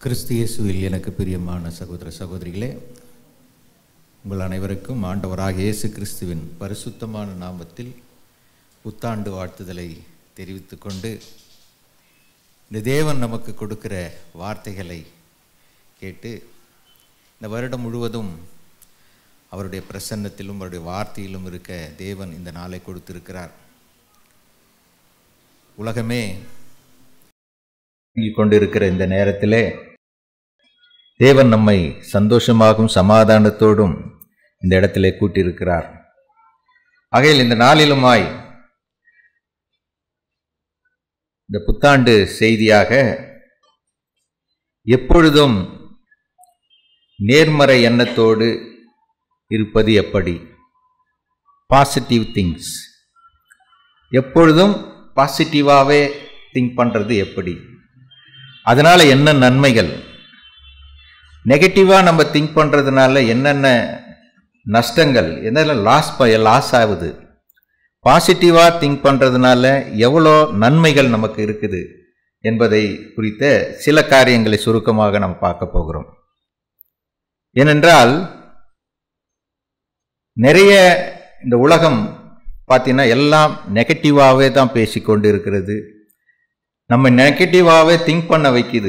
கிறிஸ்து இயேசுவில் எனக்கு பிரியமான சகோதர சகோதரிகளே, உங்கள் அனைவருக்கும் ஆண்டவராகிய இயேசு கிறிஸ்துவின் பரிசுத்தமான நாமத்தில் புத்தாண்டு வாழ்த்துதலை தெரிவித்துக் கொண்டு, இந்த தேவன் நமக்கு கொடுக்கிற வார்த்தைகளை கேட்டு இந்த வருடம் முழுவதும் அவருடைய பிரசன்னத்திலும் அவருடைய வார்த்தையிலும் இருக்க தேவன் இந்த நாளை கொடுத்திருக்கிறார். உலகமே கொண்டிருக்கிற இந்த நேரத்திலே தேவன் நம்மை சந்தோஷமாகவும் சமாதானத்தோடும் இந்த இடத்திலே கூட்டியிருக்கிறார். ஆகையில் இந்த நாளிலுமாய் இந்த புத்தாண்டு செய்தியாக எப்பொழுதும் நேர்மறை எண்ணத்தோடு இருப்பது எப்படி, பாசிட்டிவ் திங்ஸ், எப்பொழுதும் பாசிட்டிவாகவே திங்க் பண்ணுறது எப்படி, அதனால் என்ன நன்மைகள், நெகட்டிவாக நம்ம திங்க் பண்ணுறதுனால என்னென்ன நஷ்டங்கள், என்னென்ன லாஸ் ஆகுது, பாசிட்டிவாக திங்க் பண்ணுறதுனால எவ்வளோ நன்மைகள் நமக்கு இருக்குது என்பதை குறித்த சில காரியங்களை சுருக்கமாக நம்ம பார்க்க போகிறோம். ஏனென்றால் நிறைய இந்த உலகம் பார்த்தீங்கன்னா எல்லாம் நெகட்டிவாகவே தான் பேசிக்கொண்டு இருக்கிறது. நம்ம நெகட்டிவாகவே திங்க் பண்ண வைக்குது.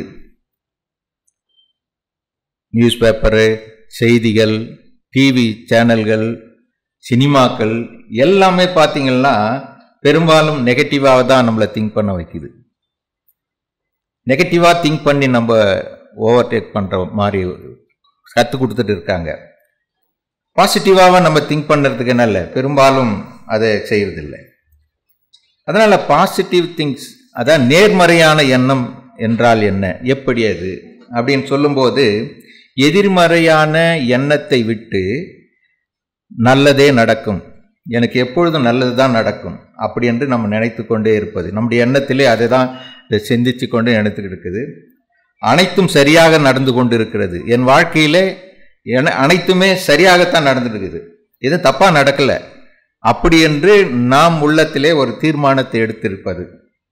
நியூஸ் பேப்பரு, செய்திகள், டிவி சேனல்கள், சினிமாக்கள் எல்லாமே பார்த்தீங்கன்னா பெரும்பாலும் நெகட்டிவாக தான் நம்மளை திங்க் பண்ண வைக்குது. நெகட்டிவாக திங்க் பண்ணி நம்ம ஓவர்டேக் பண்ணுற மாதிரி கற்றுக் கொடுத்துட்டு இருக்காங்க. பாசிட்டிவாக நம்ம திங்க் பண்ணுறதுக்கு நல்ல பெரும்பாலும் அதை செய்வதில்லை. அதனால் பாசிட்டிவ் திங்ஸ், அதான் நேர்மறையான எண்ணம் என்றால் என்ன, எப்படி அது அப்படின்னு சொல்லும்போது, எதிர்மறையான எண்ணத்தை விட்டு நல்லதே நடக்கும், எனக்கு எப்பொழுதும் நல்லது தான் நடக்கும் அப்படி என்று நம்ம நினைத்து கொண்டே இருப்பது. நம்முடைய எண்ணத்திலே அதை தான் சிந்திச்சு கொண்டு நினைத்துக்கிட்டு இருக்குது. அனைத்தும் சரியாக நடந்து கொண்டு இருக்கிறது, என் வாழ்க்கையிலே அனைத்துமே சரியாகத்தான் நடந்துட்டு இருக்குது, எதுவும் தப்பாக நடக்கலை அப்படி என்று நாம் உள்ளத்திலே ஒரு தீர்மானத்தை எடுத்திருப்பது.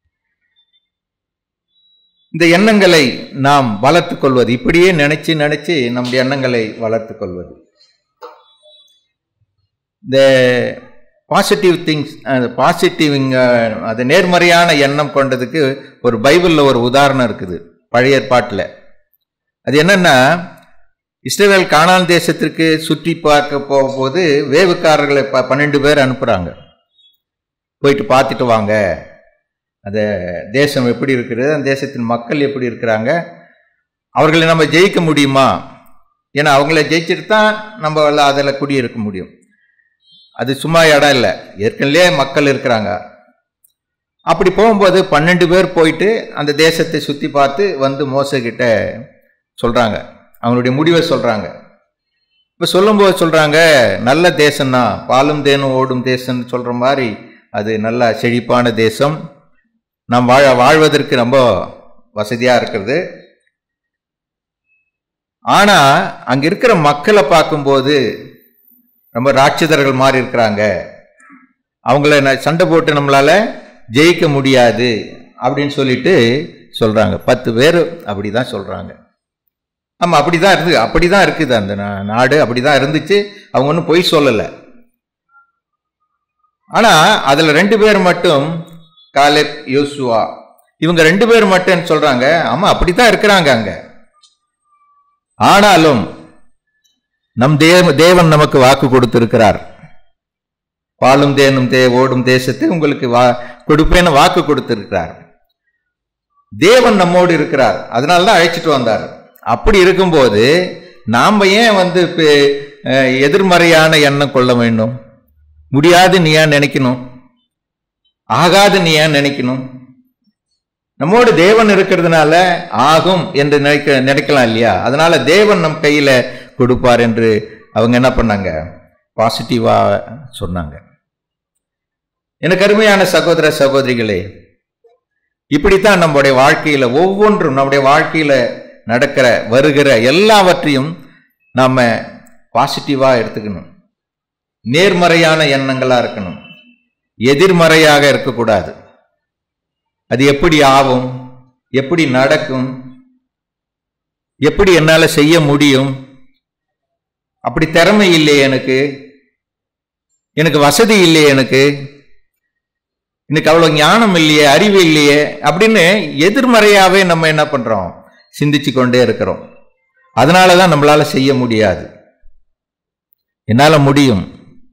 இந்த எண்ணங்களை நாம் வளர்த்து கொள்வது, இப்படியே நினைச்சு நினைச்சு நம்முடைய எண்ணங்களை வளர்த்து கொள்வது. இந்த பாசிட்டிவ் திங்ஸ், அது நேர்மறையான எண்ணம் கொண்டதுக்கு ஒரு பைபிளில் ஒரு உதாரணம் இருக்குது, பழைய ஏற்பாட்டில். அது என்னன்னா, இஸ்ரவேல் கானான் தேசத்திற்கு சுற்றி பார்க்க போகும்போது வேவுக்காரர்களை 12 பேர் அனுப்புகிறாங்க. போயிட்டு பார்த்துட்டு வாங்க, அந்த தேசம் எப்படி இருக்கிறது, அந்த தேசத்தின் மக்கள் எப்படி இருக்கிறாங்க, அவர்களை நம்ம ஜெயிக்க முடியுமா, ஏன்னா அவங்கள ஜெயிச்சுட்டு தான் நம்ம அதில் குடியிருக்க முடியும். அது சும்மா இடம் இல்லை, ஏற்கனவே மக்கள் இருக்கிறாங்க. அப்படி போகும்போது 12 பேர் போயிட்டு அந்த தேசத்தை சுற்றி பார்த்து வந்து மோசேகிட்ட சொல்கிறாங்க, அவங்களுடைய முடிவை சொல்கிறாங்க. இப்போ சொல்லும்போது சொல்கிறாங்க, நல்ல தேசம்னா, பாலும் தேனும் ஓடும் தேசம்னு சொல்கிற மாதிரி அது நல்ல செழிப்பான தேசம், நாம் வாழ்வதற்கு ரொம்ப வசதியாக இருக்கிறது. ஆனால் அங்கே இருக்கிற மக்களை பார்க்கும்போது ரொம்ப ராட்சதர்கள் மாதிரி இருக்கிறாங்க, அவங்கள சண்டை போட்டு நம்மளால் ஜெயிக்க முடியாது அப்படின்னு சொல்லிட்டு சொல்கிறாங்க. 10 பேர் அப்படி தான் சொல்கிறாங்க. ஆமாம், அப்படி தான் இருக்குது அந்த நாடு, அப்படி தான் இருந்துச்சு, அவங்க ஒன்றும் பொய் சொல்லலை. ஆனால் அதில் 2 பேர் மட்டும், காலேப், யோசுவா, இவங்க 2 பேர் மட்டும் சொல்கிறாங்க, ஆமாம் அப்படி தான் இருக்கிறாங்க அங்கே, ஆனாலும் நம் தேவன் நமக்கு வாக்கு கொடுத்திருக்கிறார், பாலும் தேனும் ஓடும் தேசத்தை உங்களுக்கு கொடுப்பேன்னு வாக்கு கொடுத்திருக்கிறார். தேவன் நம்மோடு இருக்கிறார், அதனால தான் அழைச்சிட்டு வந்தார். அப்படி இருக்கும்போது நாம் ஏன் எதிர்மறையான எண்ணம் கொள்ள வேண்டும்? முடியாது நீ ஏன் நினைக்கணும், ஆகாது நீ ஏன் நினைக்கணும்? நம்மோடு தேவன் இருக்கிறதுனால ஆகும் என்று நினைக்கலாம் இல்லையா? அதனால தேவன் நம் கையில கொடுப்பார் என்று அவங்க என்ன பண்ணாங்க, பாசிட்டிவா சொன்னாங்க. எனக்கு அருமையான சகோதர சகோதரிகளே, இப்படித்தான் நம்முடைய வாழ்க்கையில ஒவ்வொன்றும், நம்முடைய வாழ்க்கையில நடக்கிற வருகிற எல்லாவற்றையும் நாம பாசிட்டிவா எடுத்துக்கணும், நேர்மறையான எண்ணங்களா இருக்கணும், எதிர்மறையாக இருக்கக்கூடாது. அது எப்படி ஆகும், எப்படி நடக்கும், எப்படி என்னால செய்ய முடியும்? அப்படி திறமை இல்லையே, எனக்கு வசதி இல்லையே, எனக்கு அவ்வளவு ஞானம் இல்லையே, அறிவு இல்லையே அப்படின்னு எதிர்மறையாவே நம்ம என்ன பண்றோம்? சிந்திச்சு கொண்டே இருக்கிறோம். அதனாலதான் நம்மளால செய்ய முடியாது. என்னால முடியும்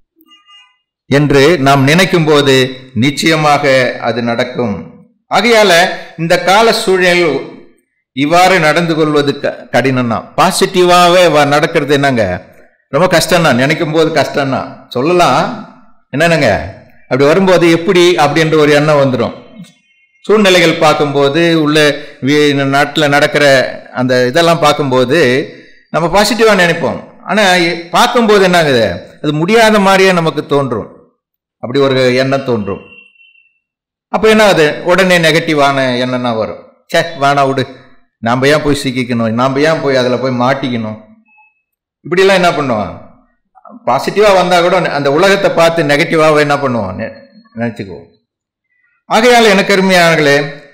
என்று நாம் நினைக்கும் போது நிச்சயமாக அது நடக்கும். ஆகையால இந்த கால சூழல் இவ்வாறு நடந்து கொள்வது கடினம் தான். பாசிட்டிவாவே நடக்கிறது என்னங்க, ரொம்ப கஷ்டம் தான். நினைக்கும் போது கஷ்டம் தான் சொல்லலாம். என்னங்க அப்படி வரும்போது எப்படி அப்படின்ற ஒரு எண்ணம் வந்துடும். சூழ்நிலைகள் பார்க்கும்போது, உள்ள நாட்டில் நடக்கிற அந்த இதெல்லாம் பார்க்கும்போது நம்ம பாசிட்டிவா நினைப்போம். ஆனா பார்க்கும்போது என்னங்குது, அது முடியாத மாதிரியே நமக்கு தோன்றும். அப்படி ஒரு எண்ணம் தோன்றும். அப்ப என்ன ஆகுது, உடனே நெகட்டிவான எண்ணம்னா வரும். சே வேணா விடு, நாம ஏன் போய் சிக்கிக்கணும், நாம ஏன் போய் அதில் போய் மாட்டிக்கணும், இப்படிலாம் என்ன பண்ணுவோம். பாசிட்டிவா வந்தா கூட அந்த உலகத்தை பார்த்து நெகட்டிவாக என்ன பண்ணுவோம், நினைச்சுக்குவோம். ஆகையால் எனக்கு அருமையானவர்களே,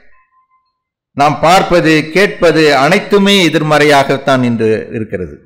நாம் பார்ப்பது கேட்பது அனைத்துமே எதிர்மறையாகத்தான் இன்று இருக்கிறது.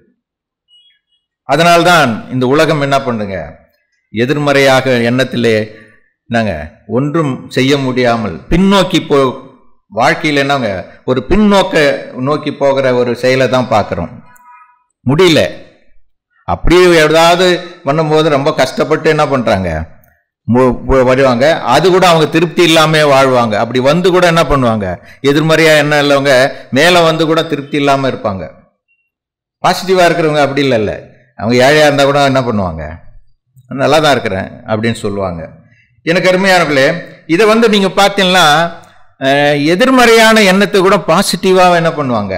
அதனால்தான் இந்த உலகம் என்ன பண்ணுங்க, எதிர்மறையாக எண்ணத்திலே நாங்க ஒன்றும் செய்ய முடியாமல் பின்னோக்கி வாழ்க்கையில் என்னங்க ஒரு பின்னோக்க நோக்கி போகிற ஒரு செயலை தான் பார்க்கிறோம். முடியல. அப்படியே ஏதாவது பண்ணும்போது ரொம்ப கஷ்டப்பட்டு என்ன பண்றாங்க வருவாங்க. அது கூட அவங்க திருப்தி இல்லாம வாழ்வாங்க. அப்படி வந்து கூட என்ன பண்ணுவாங்க, எதிர்மறையா என்ன இல்லவங்க மேல வந்து கூட திருப்தி இல்லாம இருப்பாங்க. பாசிட்டிவா இருக்கிறவங்க அப்படி இல்லைல்ல, அவங்க ஏழையா இருந்தா கூட என்ன பண்ணுவாங்க, நல்லா தான் இருக்கிறேன் அப்படின்னு சொல்லுவாங்க. எனக்கு அருமையானவர்களே, இதை நீங்க பார்த்தீங்கன்னா எதிர்மறையான எண்ணத்தை கூட பாசிட்டிவாக என்ன பண்ணுவாங்க,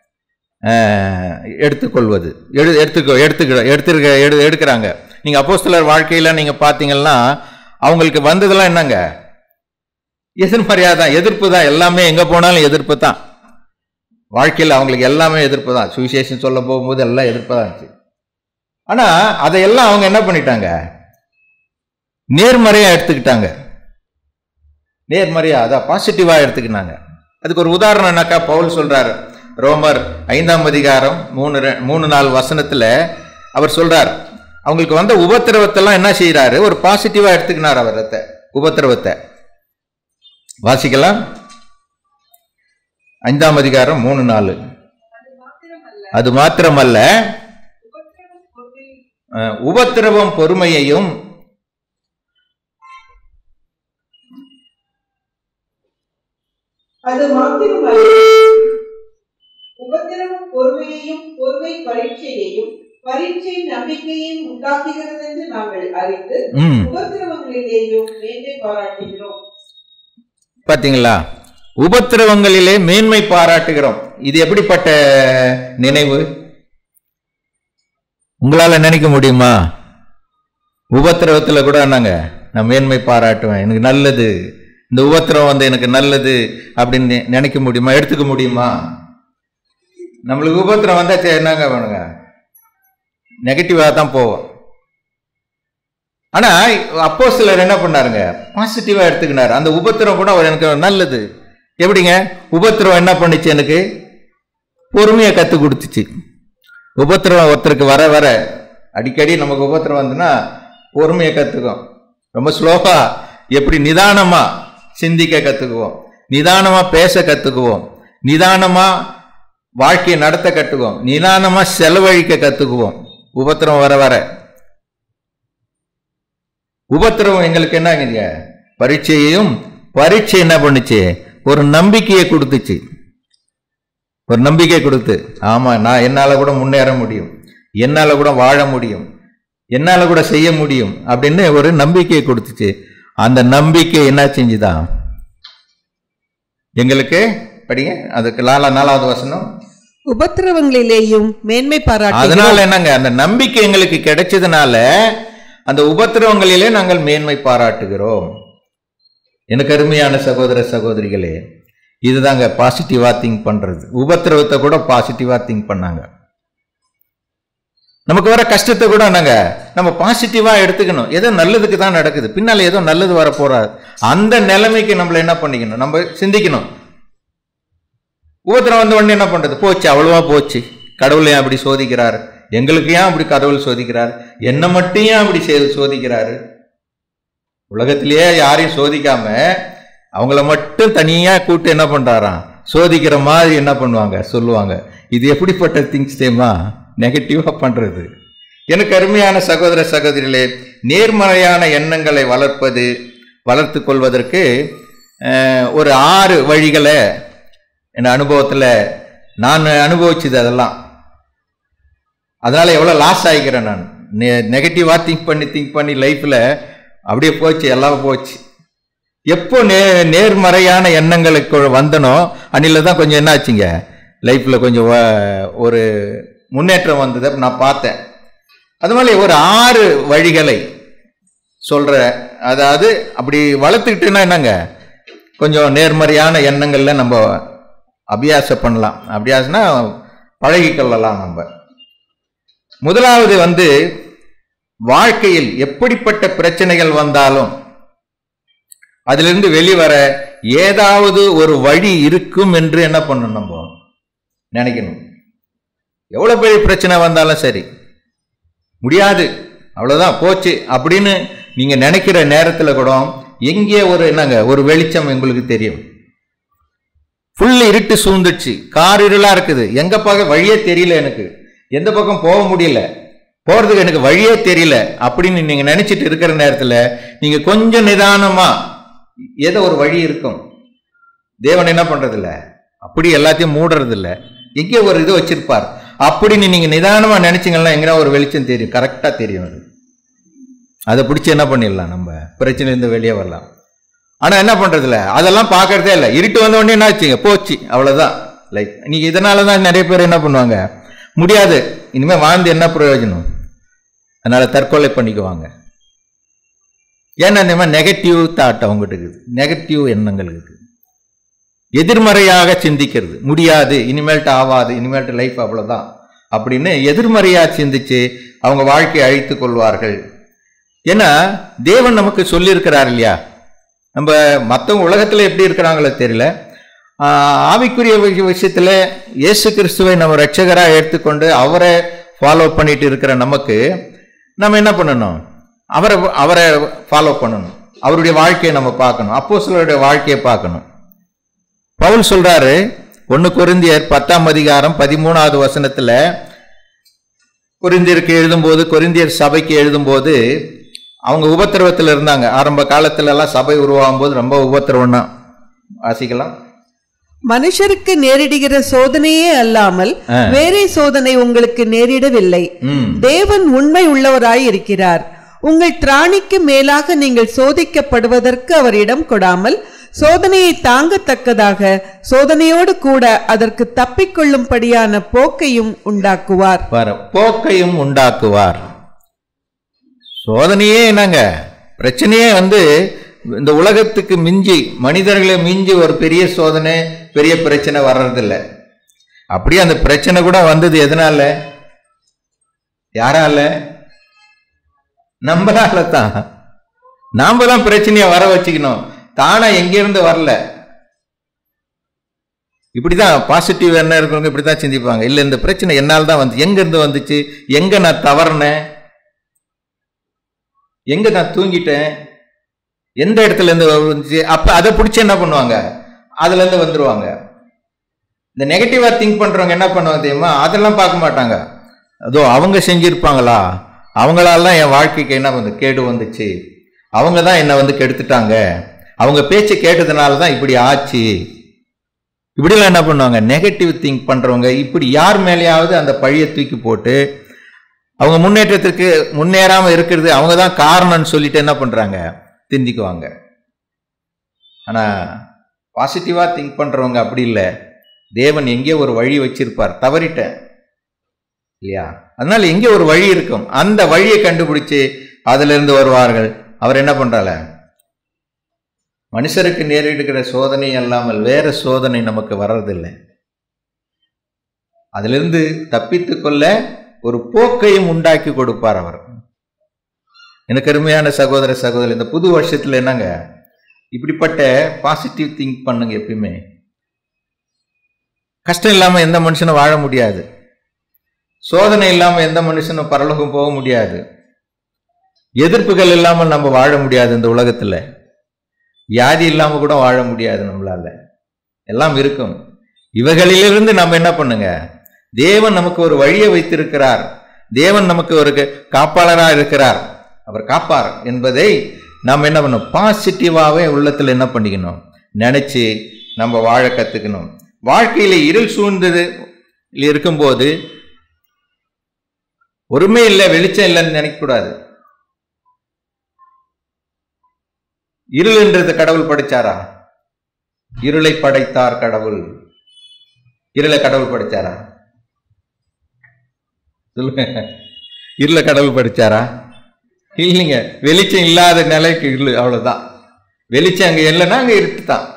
எடுத்துக்கொள்வது எடுக்கிறாங்க. நீங்க அப்போஸ்தலர் வாழ்க்கையில நீங்க பார்த்தீங்கன்னா அவங்களுக்கு வந்ததெல்லாம் என்னங்க, எதிர்மறையா தான், எதிர்ப்பு தான். எல்லாமே எங்க போனாலும் எதிர்ப்பு தான். வாழ்க்கையில் அவங்களுக்கு எல்லாமே எதிர்ப்பு தான். சுவிசேஷம் சொல்ல போகும்போது எல்லாம் எதிர்ப்பு தான் இருந்துச்சு. ஆனா அதையெல்லாம் அவங்க என்ன பண்ணிட்டாங்க, நேர்மறையா எடுத்துக்கிட்டாங்க. நேர்மறையா அதான் பாசிட்டிவா எடுத்துக்கினாங்க. அதுக்கு ஒரு உதாரணம் என்னக்கா, பவுல் சொல்றாரு ரோமர் 5ஆம் அதிகாரம் 3-4 வசனத்துல அவர் சொல்றார், அவங்களுக்கு வந்த உபத்திரவத்தெல்லாம் என்ன செய்யறாரு, ஒரு பாசிட்டிவா எடுத்துக்கினார். அவர் உபத்திரவத்தை வாசிக்கலாம். 5ஆம் அதிகாரம் 3-4. அது மாத்திரமல்ல, உபத்திரவம் பொறுமையையும் பொறுமை பரீட்சையையும் பரீட்சை நம்பிக்கையையும் உண்டாக்குகிறது என்று நாங்கள் அறிந்து உபத்திரவங்களிலேயும் மேன்மை பாராட்டுகிறோம். பாத்தீங்களா, உபத்திரவங்களிலே மேன்மை பாராட்டுகிறோம். இது எப்படிப்பட்ட நினைவு உங்களால நினைக்க முடியுமா? உபத்திரவத்துல கூட நாங்க நான் மேன்மை பாராட்டுவேன், எனக்கு நல்லது, இந்த உபத்திரவம் எனக்கு நல்லது அப்படின்னு நினைக்க முடியுமா, எடுத்துக்க முடியுமா? நம்மளுக்கு உபத்திரம் வந்தா என்னங்க வேணுங்க, நெகட்டிவா தான் போவோம். ஆனா அப்போஸ்தலர் என்ன பண்ணாருங்க, பாசிட்டிவா எடுத்துக்கினாரு. அந்த உபத்திரம் கூட அவர் எனக்கு நல்லது. எப்படிங்க, உபத்திரம் என்ன பண்ணுச்சு, எனக்கு பொறுமையை கத்து கொடுத்துச்சு. உபத்திரம் ஒருத்தருக்கு வர வர அடிக்கடி நமக்கு உபத்திரம் வந்துன்னா பொறுமையை கத்துக்கும். ரொம்ப ஸ்லோவா எப்படி நிதானமா சிந்திக்க கத்துக்குவோம், நிதானமா பேச கத்துக்குவோம், நிதானமா வாழ்க்கையை நடத்த கத்துக்குவோம், நிதானமா செலவழிக்க கத்துக்குவோம். உபத்திரம் வர வர உபத்திரம் எங்களுக்கு என்ன பரீட்சையையும், பரீட்சை என்ன பண்ணுச்சு, ஒரு நம்பிக்கையை கொடுத்துச்சு. ஒரு நம்பிக்கை கொடுத்து, ஆமா நான் என்னால கூட முன்னேற முடியும், என்னால கூட வாழ முடியும், என்னால கூட செய்ய முடியும் அப்படின்னு ஒரு நம்பிக்கையை கொடுத்துச்சு. அந்த நம்பிக்கை என்ன செஞ்சுதான் எங்களுக்கு, படிங்க அதுக்கு 4வது வசனம், உபத்திரவங்களிலேயும் மேன்மை பாராட்டு. அதனால என்னங்க, அந்த நம்பிக்கை எங்களுக்கு கிடைச்சதுனால அந்த உபத்திரவங்களிலே நாங்கள் மேன்மை பாராட்டுகிறோம். எனக்கு அருமையான சகோதர சகோதரிகளே, இதுதாங்க பாசிட்டிவா திங்க் பண்றது. உபத்திரவத்தை கூட பாசிட்டிவா திங்க் பண்ணாங்க. நமக்கு வர கஷ்டத்தை கூட நம்ம பாசிட்டிவா எடுத்துக்கணும். ஏதோ நல்லதுக்கு தான் நடக்குது, பின்னால ஏதோ நல்லது வர போறாது, அந்த நிலைமைக்கு நம்மள என்ன பண்ணிக்கணும், நம்ம சிந்திக்கணும். உபத்திரம் வந்த உடனே என்ன பண்றது? போச்சு, அவ்வளவா போச்சு. கடவுள் ஏன் அப்படி சோதிக்கிறார்? எங்களுக்கு ஏன் அப்படி கடவுள் சோதிக்கிறார்? என்ன மட்டும் ஏன் அப்படி சோதிக்கிறாரு? உலகத்திலேயே யாரையும் சோதிக்காம அவங்கள மட்டும் தனியா கூட்டு என்ன பண்றாராம்? சோதிக்கிற மாதிரி என்ன பண்ணுவாங்க, சொல்லுவாங்க. இது எப்படிப்பட்ட திங்ஸ் தெரியுமா? நெகட்டிவா பண்றது. எனக்கு அருமையான சகோதர சகோதரிகளே, நேர்மறையான எண்ணங்களை வளர்த்து கொள்வதற்கு ஒரு 6 வழிகளை என் அனுபவத்தில் நான் அனுபவிச்சது. அதனால எவ்வளோ லாஸ் ஆகிக்கிறேன் நான். நெகட்டிவா திங்க் பண்ணி லைஃப்பில் அப்படியே போச்சு, எல்லாம் போச்சு. எப்போ நேர்மறையான எண்ணங்களுக்கு வந்தனோ அன்னில தான் கொஞ்சம் என்ன ஆச்சுங்க, லைஃப்பில் கொஞ்சம் ஒரு முன்னேற்றம் வந்ததை நான் பார்த்தேன். அது மாதிரி ஒரு 6 வழிகளை சொல்ற. அதாவது அப்படி வளர்த்துக்கிட்டுன்னா என்னங்க, கொஞ்சம் நேர்மறையான எண்ணங்கள்ல நம்ம அபியாசம் பண்ணலாம். அபியாசம்னா பழகிக்கொள்ளலாம் நம்ம. முதலாவது வாழ்க்கையில் எப்படிப்பட்ட பிரச்சனைகள் வந்தாலும் அதிலிருந்து வெளிவர ஏதாவது ஒரு வழி இருக்கும் என்று என்ன பண்ணணும், நம்ம நினைக்கணும். எவ்வளவு பெரிய பிரச்சனை வந்தாலும் சரி, முடியாது, அவ்வளவுதான், போச்சு அப்படின்னு நீங்க நினைக்கிற நேரத்தில் கூட எங்கே ஒரு வெளிச்சம் உங்களுக்கு தெரியும். ஃபுல் இருட்டு சூழ்ந்துச்சு, கார் இருளா இருக்குது, எங்க பார்க்க வழியே தெரியல, எனக்கு எந்த பக்கம் போக முடியல, போறதுக்கு எனக்கு வழியே தெரியல அப்படின்னு நீங்க நினைச்சிட்டு இருக்கிற நேரத்தில் நீங்க கொஞ்சம் நிதானமா ஏதோ ஒரு வழி இருக்கும். தேவன் என்ன பண்றது இல்ல, அப்படி எல்லாத்தையும் மூடுறது இல்ல, எங்கே ஒரு இது வச்சிருப்பார். அப்படின்னு நீங்க நிதானமா நினைச்சீங்கன்னா எங்கன்னா ஒரு வெளிச்சம் தெரியும், கரெக்டா தெரியும். அதை பிடிச்சி என்ன பண்ணிடலாம், நம்ம பிரச்சனையிலிருந்து வெளியே வரலாம். ஆனா என்ன பண்றது இல்ல, அதெல்லாம் பாக்குறதே இல்லை. இருட்டு வந்த உடனே என்ன ஆச்சுங்க, போச்சு, அவ்வளவுதான் லைக். நீங்க இதனாலதான் நிறைய பேர் என்ன பண்ணுவாங்க, முடியாது, இனிமே வாழ்ந்து என்ன பிரயோஜனம், அதனால தற்கொலை பண்ணிக்குவாங்க. ஏன்னா இந்த மாதிரி நெகட்டிவ் தாட் அவங்ககிட்ட இருக்குது, நெகட்டிவ் எண்ணங்கள் இருக்குது. எதிர்மறையாக சிந்திக்கிறது, முடியாது, இனிமேல்ட்டு ஆவாது, இனிமேல்ட்டு லைஃப் அவ்வளவுதான் அப்படின்னு எதிர்மறையாக சிந்திச்சு அவங்க வாழ்க்கையை அழித்துக் கொள்வார்கள். ஏன்னா தேவன் நமக்கு சொல்லியிருக்கிறார் இல்லையா, நம்ம மற்றவங்க உலகத்தில் எப்படி இருக்கிறாங்களோ தெரியல, ஆவிக்குரிய விஷயத்துல இயேசு கிறிஸ்துவை நம்ம ரட்சகராக எடுத்துக்கொண்டு அவரை ஃபாலோ பண்ணிட்டு இருக்கிற நமக்கு நம்ம என்ன பண்ணணும், அவரை ஃபாலோ பண்ணணும், அவருடைய வாழ்க்கையை நம்ம பார்க்கணும், அப்போஸ்தலருடைய வாழ்க்கையை பார்க்கணும். பவுல் சொல்றாரு 1 கொரிந்தியர் 10ஆம் அதிகாரம் 13வது வசனத்துல, கொரிந்தியருக்கு எழுதும்போது, கொரிந்தியர் சபைக்கு எழுதும்போது அவங்க உபத்திரவத்தில் இருந்தாங்க. ஆரம்ப காலத்துல எல்லாம் சபை உருவாகும் போது ரொம்ப உபத்திரவம் தான். வாசிக்கலாம். மனுஷருக்கு நேரிடுகிற சோதனையே அல்லாமல் வேறே சோதனை உங்களுக்கு நேரிடவில்லை. தேவன் உண்மை உள்ளவராய் இருக்கிறார். உங்கள் திராணிக்கு மேலாக நீங்கள் சோதிக்கப்படுவதற்கு அவர் இடம் கொடாமல் சோதனையை தாங்கத்தக்கதாக சோதனையோடு கூட அதற்கு தப்பிக்கொள்ளும்படியான போக்கையும் உண்டாக்குவார். போக்கையும் உண்டாக்குவார். சோதனையே என்னங்க, பிரச்சனையே இந்த உலகத்துக்கு மிஞ்சி, மனிதர்களை மிஞ்சி ஒரு பெரிய சோதனை, பெரிய பிரச்சனை வர்றதில்லை. அப்படியே அந்த பிரச்சனை கூட வந்தது எதனால, யாரால, நம்மளால தான். நாம தான் பிரச்சனையை வர வச்சுக்கணும், தானா எங்கிருந்து வரல. இப்படிதான் பாசிட்டிவ் என்ன இருக்கிறவங்க இப்படிதான் சிந்திப்பாங்க. இல்ல இந்த பிரச்சனை என்னால் தான் வந்து, எங்க இருந்து வந்துச்சு, எங்க நான் தவறுனேன், எங்க நான் தூங்கிட்டேன், எந்த இடத்துல இருந்து வந்துச்சு, அப்ப அதை பிடிச்சி என்ன பண்ணுவாங்க, அதுல இருந்து வந்துருவாங்க. இந்த நெகட்டிவா திங்க் பண்றவங்க என்ன பண்ணுவாங்க தெரியுமா, அதெல்லாம் பார்க்க மாட்டாங்க. அதோ அவங்க செஞ்சிருப்பாங்களா, அவங்களால என் வாழ்க்கைக்கு என்ன கேடு வந்துச்சு, அவங்க தான் என்ன கெடுத்துட்டாங்க, அவங்க பேச்சு கேட்டதுனால தான் இப்படி ஆச்சு, இப்படிலாம் என்ன பண்ணுவாங்க. நெகட்டிவ் திங்க் பண்றவங்க இப்படி யார் மேலேயாவது அந்த பழியை தூக்கி போட்டு அவங்க முன்னேற்றத்திற்கு முன்னேறாம இருக்கிறது அவங்க தான் காரணம்னு சொல்லிட்டு என்ன பண்றாங்க, திந்திக்குவாங்க. ஆனா பாசிட்டிவா திங்க் பண்றவங்க அப்படி இல்லை. தேவன் எங்கே ஒரு வழி வச்சிருப்பார், தவறிட்டேன் இல்லையா, அதனால எங்கே ஒரு வழி இருக்கும், அந்த வழியை கண்டுபிடிச்சு அதுல இருந்து வருவார்கள். அவர் என்ன பண்றால, மனுஷருக்கு நேரிடுகிற சோதனை அல்லாமல் வேற சோதனை நமக்கு வர்றதில்லை. அதிலிருந்து தப்பித்து கொள்ள ஒரு போக்கையும் உண்டாக்கி கொடுப்பார் அவர். எனக்கு அருமையான சகோதர சகோதரி, இந்த புது வருஷத்துல என்னங்க, இப்படிப்பட்ட பாசிட்டிவ் திங்க் பண்ணுங்க. எப்பயுமே கஷ்டம் இல்லாம எந்த மனுஷனும் வாழ முடியாது. சோதனை இல்லாம எந்த மனுஷனும் பரலோகம் போக முடியாது. எதிர்ப்புகள் இல்லாமல் நம்ம வாழ முடியாது. இந்த உலகத்துல வியாதி இல்லாம கூட வாழ முடியாது நம்மளால. எல்லாம் இருக்கும். இவைகளிலிருந்து நம்ம என்ன பண்ணுங்க, தேவன் நமக்கு ஒரு வழியை வைத்திருக்கிறார், தேவன் நமக்கு ஒரு காப்பாளராக இருக்கிறார், அவர் காப்பார் என்பதை நாம் என்ன பண்ணணும், பாசிட்டிவாவே உள்ளத்துல என்ன பண்ணிக்கணும், நினைச்சு நம்ம வாழ கத்துக்கணும். வாழ்க்கையில இருள் சூழ்ந்தது இருக்கும்போது ஒருமே இல்லை, வெளிச்சம் இல்லைன்னு நினைக்க கூடாது. இருள் என்றது கடவுள் படைச்சாரா? இருளை படைத்தார் கடவுள். இருளை கடவுள் படைச்சாரா? சொல்லுங்க. இருளை கடவுள் படைச்சாரா? இல்லைங்க. வெளிச்சம் இல்லாத நிலைக்கு இருள், அவ்வளவுதான். வெளிச்சம் அங்க இல்லைன்னா அங்க இருட்டு தான்.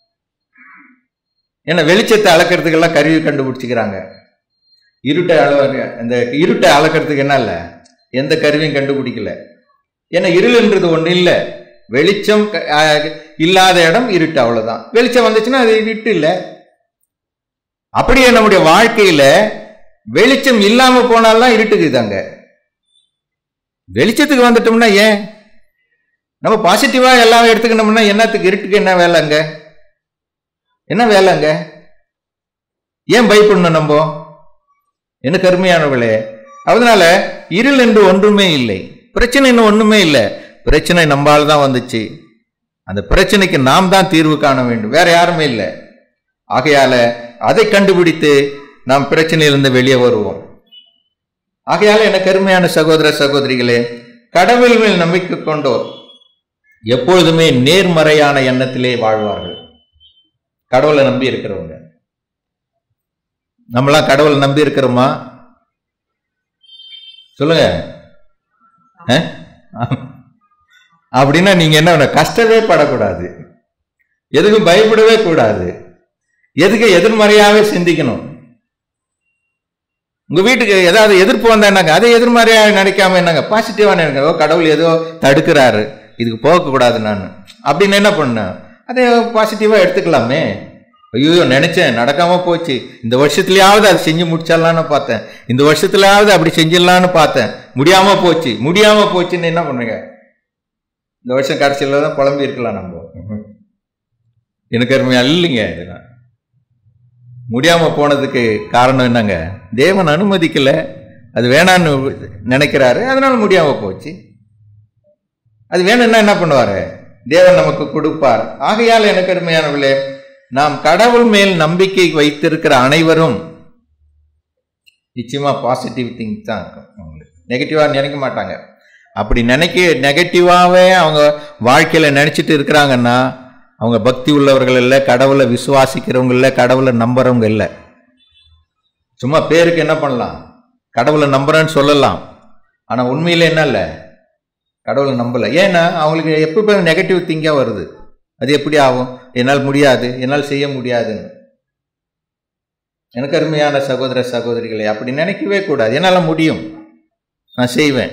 ஏன்னா வெளிச்சத்தை அளக்கிறதுக்கெல்லாம் கருவி கண்டுபிடிச்சிக்கிறாங்க. இருட்டை அந்த இருட்டை அளக்கிறதுக்கு என்ன இல்லை, எந்த கருவியும் கண்டுபிடிக்கல. ஏன்னா இருள்ன்றது ஒண்ணு இல்லை, வெளிச்சம் இல்லாத இடம் இருட்டு, அவ்வளவுதான். வெளிச்சம் வந்துச்சுன்னா அது இருட்டு இல்லை. அப்படியே நம்முடைய வாழ்க்கையில வெளிச்சம் இல்லாம போனால்தான் இருட்டுக்குதாங்க. வெளிச்சத்துக்கு வந்துட்டோம்னா ஏன் நம்ம பாசிட்டிவா எல்லாம் எடுத்துக்கணும்னா என்னத்துக்கு இருட்டுக்கு என்ன வேலைங்க, என்ன வேலைங்க? ஏன் பயப்படணும் நம்ம? என்ன கருமையானவர்களே, அதனால இருள் என்று ஒன்றுமே இல்லை, பிரச்சனை ஒண்ணுமே இல்லை. பிரச்சனை நம்மால் தான் வந்துச்சு. அந்த பிரச்சனைக்கு நாம் தான் தீர்வு காண வேண்டும், வேற யாருமே இல்லை. ஆகையால அதை கண்டுபிடித்து நாம் பிரச்சனையிலிருந்து வெளியே வருவோம். ஆகையால எனக்கு அருமையான சகோதர சகோதரிகளே, கடவுள் மேல் நம்பிக்கை கொண்டோர் எப்பொழுதுமே நேர்மறையான எண்ணத்திலே வாழ்வார்கள். கடவுளை நம்பி இருக்கிறவங்க, நம்மளாம் கடவுளை நம்பி இருக்கிறோமா? சொல்லுங்க. அப்படின்னா நீங்க என்ன, கஷ்டமே படக்கூடாது, எதுக்கும் பயப்படவே கூடாது, எதுக்கு எதிர்மறையாவே சிந்திக்கணும். உங்க வீட்டுக்கு ஏதாவது எதிர்ப்பு வந்தா என்னங்க, அதை எதிர்மறையாக நினைக்காம என்னங்க பாசிட்டிவா நினைக்க, கடவுள் ஏதோ தடுக்கிறாரு, இதுக்கு போகக்கூடாது நான் அப்படின்னு என்ன பண்ண, அதை பாசிட்டிவா எடுத்துக்கலாமே. ஐயோ நினைச்சேன் நடக்காம போச்சு, இந்த வருஷத்துலயாவது அதை செஞ்சு முடிச்சிடலான்னு பார்த்தேன், இந்த வருஷத்துலயாவது அப்படி செஞ்சிடலான்னு பார்த்தேன், முடியாம போச்சுன்னு என்ன பண்ணுங்க, இந்த வருஷம் கடைசியில தான் புலம்பி இருக்கலாம் நம்ம. எனக்கு அருமையா இல்லைங்க. இதெல்லாம் முடியாம போனதுக்கு காரணம் என்னங்க, தேவன் அனுமதிக்கல, அது வேணான்னு நினைக்கிறாரு, அதனால முடியாம போச்சு. அது வேணும்னா என்ன பண்ணுவாரு, தேவன் நமக்கு கொடுப்பார். ஆகையால் எனக்கு அருமையானவர்களே, நாம் கடவுள் மேல் நம்பிக்கை வைத்திருக்கிற அனைவரும் நிச்சயமா பாசிட்டிவ் திங்க் தான் இருக்கும். அவங்களுக்கு நெகட்டிவா நினைக்க மாட்டாங்க. அப்படி நெகட்டிவாவே அவங்க வாழ்க்கையில நினைச்சிட்டு இருக்கிறாங்கன்னா அவங்க பக்தி உள்ளவர்கள் இல்லை, கடவுளை விசுவாசிக்கிறவங்க இல்லை, கடவுளை நம்புறவங்க இல்லை. சும்மா பேருக்கு என்ன பண்ணலாம், கடவுளை நம்புறேன்னு சொல்லலாம், ஆனா உண்மையில என்ன இல்லை, கடவுளை நம்பல. ஏன்னா அவங்களுக்கு எப்போ நெகட்டிவ் திங்கா வருது. அது எப்படி ஆகும், என்னால் முடியாது, என்னால் செய்ய முடியாதுன்னு. எனக்கு அருமையான சகோதர சகோதரிகளை அப்படி நினைக்கவே கூடாது. என்னால் முடியும், நான் செய்வேன்.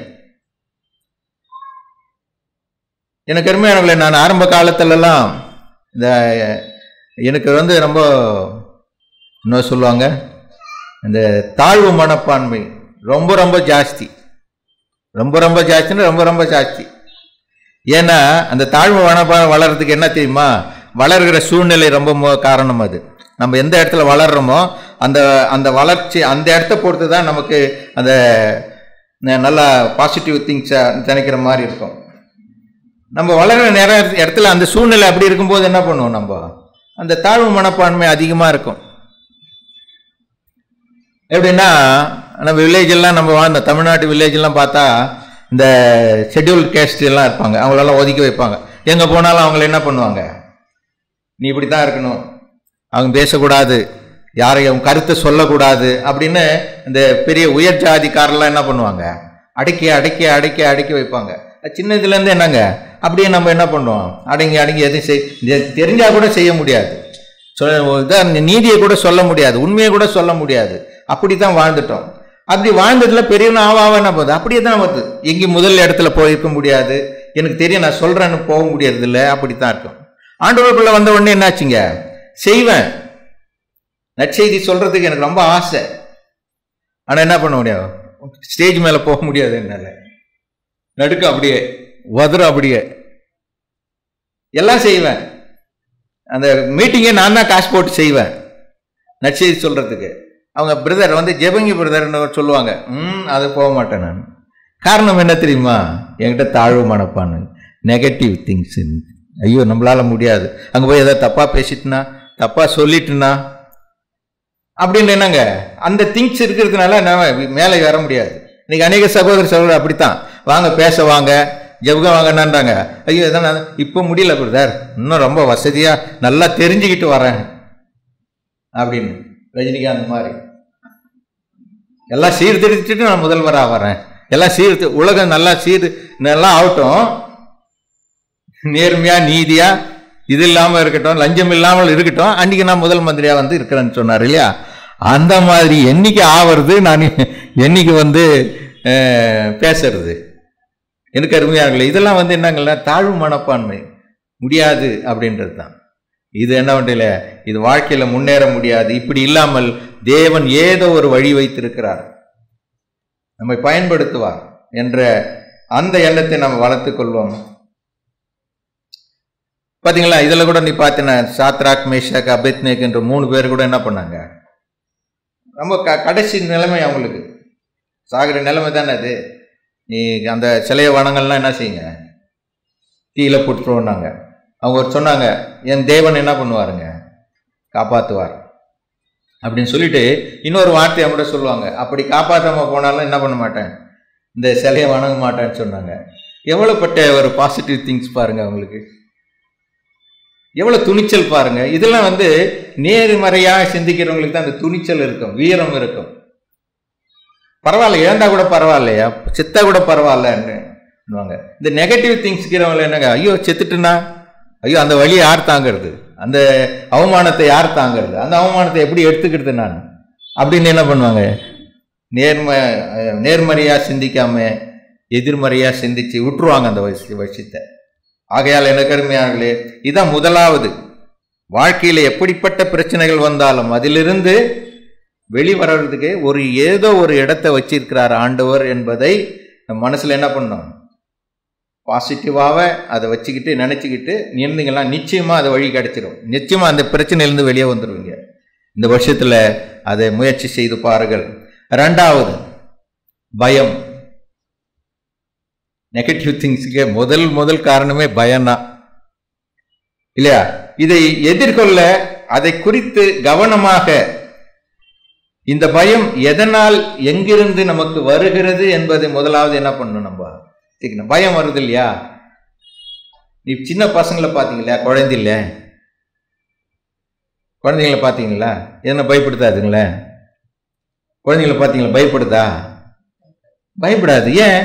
எனக்கு அருமையானவர்களே, நான் ஆரம்ப காலத்திலலாம் இந்த எனக்கு ரொம்ப என்ன சொல்லுவாங்க, இந்த தாழ்வு மனப்பான்மை ரொம்ப ரொம்ப ஜாஸ்தி, ரொம்ப ஜாஸ்தின்னு ரொம்ப ஜாஸ்தி. ஏன்னா அந்த தாழ்வு மனப்பான்மை வளர்றதுக்கு என்ன தெரியுமா, வளர்கிற சூழ்நிலை ரொம்ப காரணம். அது நம்ம எந்த இடத்துல வளர்றோமோ அந்த அந்த வளர்ச்சி அந்த இடத்த பொறுத்து தான் நமக்கு அந்த நல்லா பாசிட்டிவ் திங்ஸை நினைக்கிற மாதிரி இருக்கும். நம்ம வளர்கிற நிறைய இடத்துல அந்த சூழ்நிலை அப்படி இருக்கும்போது என்ன பண்ணுவோம், நம்ம அந்த தாழ்வு மனப்பான்மை அதிகமாக இருக்கும். எப்படின்னா நம்ம வில்லேஜ் எல்லாம், நம்ம வாழ்ந்த தமிழ்நாட்டு வில்லேஜ் எல்லாம் பார்த்தா இந்த ஷெட்யூல் கேஸ்ட் எல்லாம் இருப்பாங்க, அவங்களெல்லாம் ஒதுக்கி வைப்பாங்க. எங்கே போனாலும் அவங்கள என்ன பண்ணுவாங்க, நீ இப்படி தான் இருக்கணும், அவங்க பேசக்கூடாது, யாரையும் கருத்தை சொல்லக்கூடாது அப்படின்னு இந்த பெரிய உயர் ஜாதிக்காரெல்லாம் என்ன பண்ணுவாங்க, அடக்கி வைப்பாங்க. சின்னதுலேருந்து என்னங்க அப்படியே நம்ம என்ன பண்ணுவோம், அடங்கி எதையும் தெரிஞ்சா கூட செய்ய முடியாது, நீதியை கூட சொல்ல முடியாது, உண்மையை கூட சொல்ல முடியாது. அப்படித்தான் வாழ்ந்துட்டோம். அப்படி வாழ்ந்ததுல பெரியவன் ஆவான போது அப்படியே தான் வருது. எங்கேயும் முதல் இடத்துல போயிருக்க முடியாது, எனக்கு தெரியும் நான் சொல்றேன்னு போக முடியறது இல்லை, அப்படித்தான் இருக்கும். ஆண்டவருக்குள்ள வந்த உடனே என்னாச்சுங்க, செய்வேன், நற்செய்தி சொல்றதுக்கு எனக்கு ரொம்ப ஆசை. ஆனா என்ன பண்ண முடியாது, ஸ்டேஜ் மேல போக முடியாது, என்னால நடுக்க அப்படியே வதுரும், அப்படியே எல்லாம் செய்வேன். அந்த மீட்டிங்கே நான் தான் காசு போட்டு செய்வேன் நற்செய்தி சொல்றதுக்கு. அவங்க பிரதர் வந்து ஜெபங்கி பிரதர்னு சொல்லுவாங்க, அது போக மாட்டேன் நான். காரணம் என்ன தெரியுமா, என்கிட்ட தாழ்வு மனப்பான்னு, நெகட்டிவ் திங்ஸ். ஐயோ நம்மளால முடியாது, அங்க போய் ஏதாவது தப்பா பேசிட்டுனா, தப்பா சொல்லிட்டுனா அப்படின்னு என்னங்க, அந்த திங்ஸ் இருக்கிறதுனால நான் மேலே வர முடியாது. இன்னைக்கு அநேக சகோதர சகோதரர் அப்படித்தான், வாங்க பேச வாங்க ஜெபகம் வாங்கன்னான்றாங்க. ஐயோ எதனா இப்போ முடியல பிரதர், இன்னும் ரொம்ப வசதியா நல்லா தெரிஞ்சுக்கிட்டு வரேன் அப்படின்னு. ரஜினிகாந்த் மாதிரி எல்லாம் சீர்திருத்திட்டு நான் முதல்வராக வரேன், எல்லாம் உலகம் நல்லா ஆகட்டும், நேர்மையா நீதியா இது இல்லாம இருக்கட்டும், லஞ்சம் இல்லாமல் இருக்கட்டும், அன்னைக்கு நான் முதல் மந்திரியா வந்து இருக்கிறேன்னு சொன்னார் இல்லையா. அந்த மாதிரி என்னைக்கு ஆவறது, நான் என்னைக்கு வந்து பேசுறது. எனக்கு அருமையார்களே, இதெல்லாம் வந்து என்னங்களா தாழ்வு மனப்பான்மை, முடியாது அப்படின்றது தான். இது என்ன பண்றீல, இது வாழ்க்கையில முன்னேற முடியாது. இப்படி இல்லாமல் தேவன் ஏதோ ஒரு வழி வைத்திருக்கிறார், நம்மை பயன்படுத்துவார் என்ற அந்த எண்ணத்தை நம்ம வளர்த்துக் கொள்வோம். பாத்தீங்களா, இதுல கூட நீ பார்த்தீங்கன்னா சாத்ராக், மேஷாக், அபேத்நேக் என்ற 3 பேர் கூட என்ன பண்ணாங்க, ரொம்ப கடைசி நிலைமை அவங்களுக்கு, சாகிற நிலைமை தானே அது. நீ அந்த சிலைய வனங்கள்லாம் என்ன செய்யுங்க, தீயில போட்டுருவோன்னாங்க. அவங்க சொன்னாங்க, என் தேவன் என்ன பண்ணுவாருங்க, காப்பாற்றுவார் அப்படின்னு சொல்லிட்டு இன்னொரு வார்த்தையை கூட சொல்லுவாங்க, அப்படி காப்பாற்றாம போனாலும் என்ன பண்ண மாட்டேன், இந்த சிலையை வணங்க மாட்டேன்னு சொன்னாங்க. எவ்வளவுப்பட்ட ஒரு பாசிட்டிவ் திங்ஸ் பாருங்க, அவங்களுக்கு எவ்வளவு துணிச்சல் பாருங்க. இதெல்லாம் வந்து நேர்மறையாக சிந்திக்கிறவங்களுக்கு தான் அந்த துணிச்சல் இருக்கும், வீரம் இருக்கும். பரவாயில்ல, இழந்தா கூட பரவாயில்லையா, செத்தா கூட பரவாயில்லன்னு. இந்த நெகட்டிவ் திங்ஸ்கிறவங்க என்னங்க, ஐயோ செத்துட்டுனா, ஐயோ அந்த வழியை யார் தாங்கிறது, அந்த அவமானத்தை யார் தாங்கிறது, அந்த அவமானத்தை எப்படி எடுத்துக்கிறது நான் அப்படின்னு என்ன பண்ணுவாங்க, நேர்மறையா சிந்திக்காம எதிர்மறையா சிந்திச்சு விட்டுருவாங்க அந்த விஷயத்தை. ஆகையால் எனக்கு அருமையார்களே, இதான் முதலாவது. வாழ்க்கையில எப்படிப்பட்ட பிரச்சனைகள் வந்தாலும் அதிலிருந்து வெளிவரதுக்கு ஏதோ ஒரு இடத்தை வச்சிருக்கிறார் ஆண்டவர் என்பதை நம்ம மனசுல என்ன பண்ணணும், பாசிட்டிவாக அதை வச்சுக்கிட்டு நினைச்சுக்கிட்டு இருந்தீங்கன்னா நிச்சயமா அது வழி கிடைச்சிடும். நிச்சயமா அந்த பிரச்சனையிலிருந்து வெளியே வந்துடுவீங்க. இந்த வருஷத்துல அதை முயற்சி செய்து பாருங்கள். 2வது பயம். நெகட்டிவ் திங்ஸுக்கு முதல் காரணமே பயம்தான் இல்லையா. இதை எதிர்கொள்ள அதை குறித்து கவனமாக, இந்த பயம் எதனால் எங்கிருந்து நமக்கு வருகிறது என்பதை முதலாவது என்ன பண்ணணும், நம்ம பயம் வருது இல்லையா. நீ சின்ன பசங்களை பார்த்தீங்களா, குழந்தைங்களை பார்த்தீங்களா, என்ன பயப்படுத்தாதுங்களே, குழந்தைங்களை பார்த்தீங்களா, பயப்படுதா, பயப்படாது. ஏன்,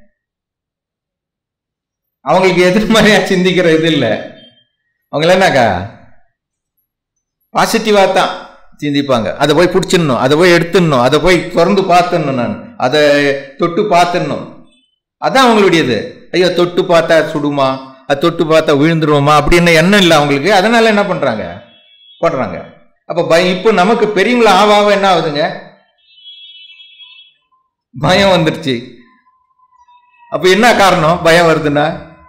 அவங்களுக்கு எதிர்மறையா சிந்திக்கிற இது இல்லை. அவங்கள என்னக்கா பாசிட்டிவா தான் சிந்திப்பாங்க. அதை போய் பிடிச்சிடணும், அதை போய் எடுத்துடணும், அதை போய் திறந்து பார்த்துடணும், நான் அதை தொட்டு பார்த்துடணும், அதான் அவங்களுடையது. ஐயோ தொட்டு பார்த்தா சுடுமா, அது தொட்டு பார்த்தா விழுந்துருவோமா அப்படின்னு எண்ணம் இல்லை அவங்களுக்கு. அதனால என்ன பண்றாங்க, போடுறாங்க. அப்ப பயம் இப்போ நமக்கு பெரியவங்கள ஆவாவ என்ன ஆகுதுங்க, பயம் வந்துருச்சு. அப்ப என்ன காரணம் பயம் வருதுன்னா,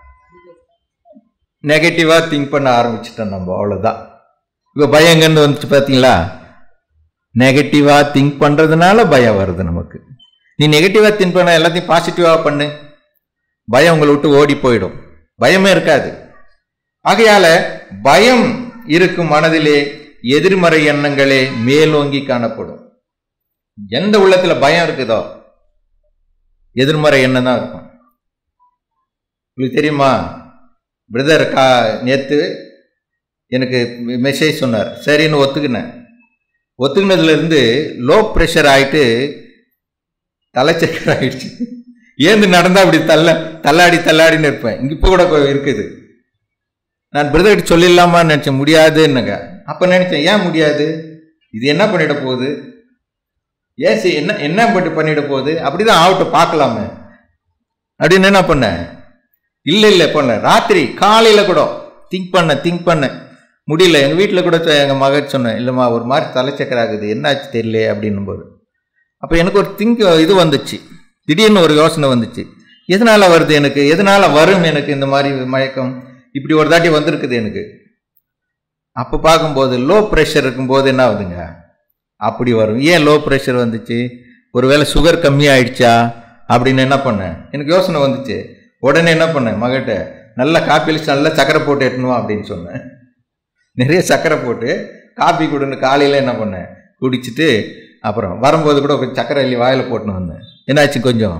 நெகட்டிவா திங்க் பண்ண ஆரம்பிச்சுட்டோம் நம்ம, அவ்வளவுதான். இப்ப பயம் எங்கன்னு வந்துச்சு பாத்தீங்களா, நெகட்டிவா திங்க் பண்றதுனால பயம் வருது நமக்கு. நீ நெகட்டிவா திங்க் பண்ண, எல்லாத்தையும் பாசிட்டிவா பண்ணு, பயம் உங்களை விட்டு ஓடி போயிடும், பயமே இருக்காது. ஆகையால பயம் இருக்கும் மனதிலே எதிர்மறை எண்ணங்களே மேலோங்கி காணப்படும். எந்த உள்ளத்துல பயம் இருக்குதோ எதிர்மறை எண்ணம் தான் இருக்கும். உங்களுக்கு தெரியுமா, பிரதர் நேத்து எனக்கு மெசேஜ் சொன்னார், சரின்னு ஒத்துக்கினேன். ஒத்துக்கினதுல இருந்து லோ ப்ரெஷர் ஆயிட்டு தலைச்சக்கர் ஆயிடுச்சு. ஏந்து நடந்தா அப்படி தள்ளாடின்னு இருப்பேன். இங்க இப்ப கூட இருக்குது. நான் பிரதர்கிட்ட சொல்லிடலாமான்னு நினைச்சேன், முடியாதுன்னுங்க. அப்ப நினைச்சேன், ஏன் முடியாது, இது என்ன பண்ணிட போகுது, ஏசி என்ன பண்ணிட போகுது, அப்படிதான் ஆகட்டும் பார்க்கலாமே அப்படின்னு என்ன பண்ண, இல்ல பண்ண. ராத்திரி காலையில கூட திங்க் பண்ண முடியல. எங்கள் வீட்டில் கூட எங்கள் மகன் சொன்னேன், இல்லைம்மா ஒரு மாதிரி தலைச்சக்கர ஆகுது, என்னாச்சு தெரியல அப்படின்னும் போது, அப்போ எனக்கு ஒரு இது வந்துச்சு, திடீர்னு ஒரு யோசனை வந்துச்சு. எதனால் வருது எனக்கு, எதனால் வரும் எனக்கு இந்த மாதிரி மயக்கம், இப்படி ஒரு தாட்டி வந்திருக்குது எனக்கு. அப்போ பார்க்கும்போது லோ ப்ரெஷர் இருக்கும்போது என்ன ஆகுதுங்க, அப்படி வரும். ஏன் லோ ப்ரெஷர் வந்துச்சு, ஒருவேளை சுகர் கம்மியாயிடுச்சா அப்படின்னு என்ன பண்ணேன், எனக்கு யோசனை வந்துச்சு. உடனே என்ன பண்ணேன், மகிட்ட நல்லா காப்பியில் நல்லா சக்கரை போட்டு எட்டணும் அப்படின்னு சொன்னேன். நிறைய சக்கரை போட்டு காப்பி கொடுன்னு காலையில் என்ன பண்ணேன் குடிச்சிட்டு, அப்புறம் வரும்போது கூட கொஞ்சம் சக்கரை அள்ளி வாயில் போட்டுன்னு வந்தேன். என்னாச்சு கொஞ்சம்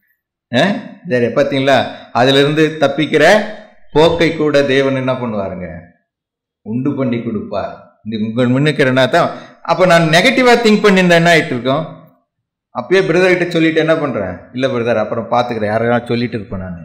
சரி பார்த்தீங்களா, அதிலிருந்து தப்பிக்கிற போக்கை கூட தேவன் என்ன பண்ணுவாருங்க, உண்டு பண்ணி கொடுப்பார். இந்த உங்கள் முன்னுக்கிறனா தான். அப்போ நான் நெகட்டிவாக திங்க் பண்ணியிருந்தேன், என்ன ஆகிட்டு இருக்கோம், அப்பயே பிரதர்கிட்ட சொல்லிட்டு என்ன பண்ணுறேன், இல்லை பிரதர் அப்புறம் பார்த்துக்கிறேன், யாரையும் சொல்லிட்டு இருப்பேன். நான்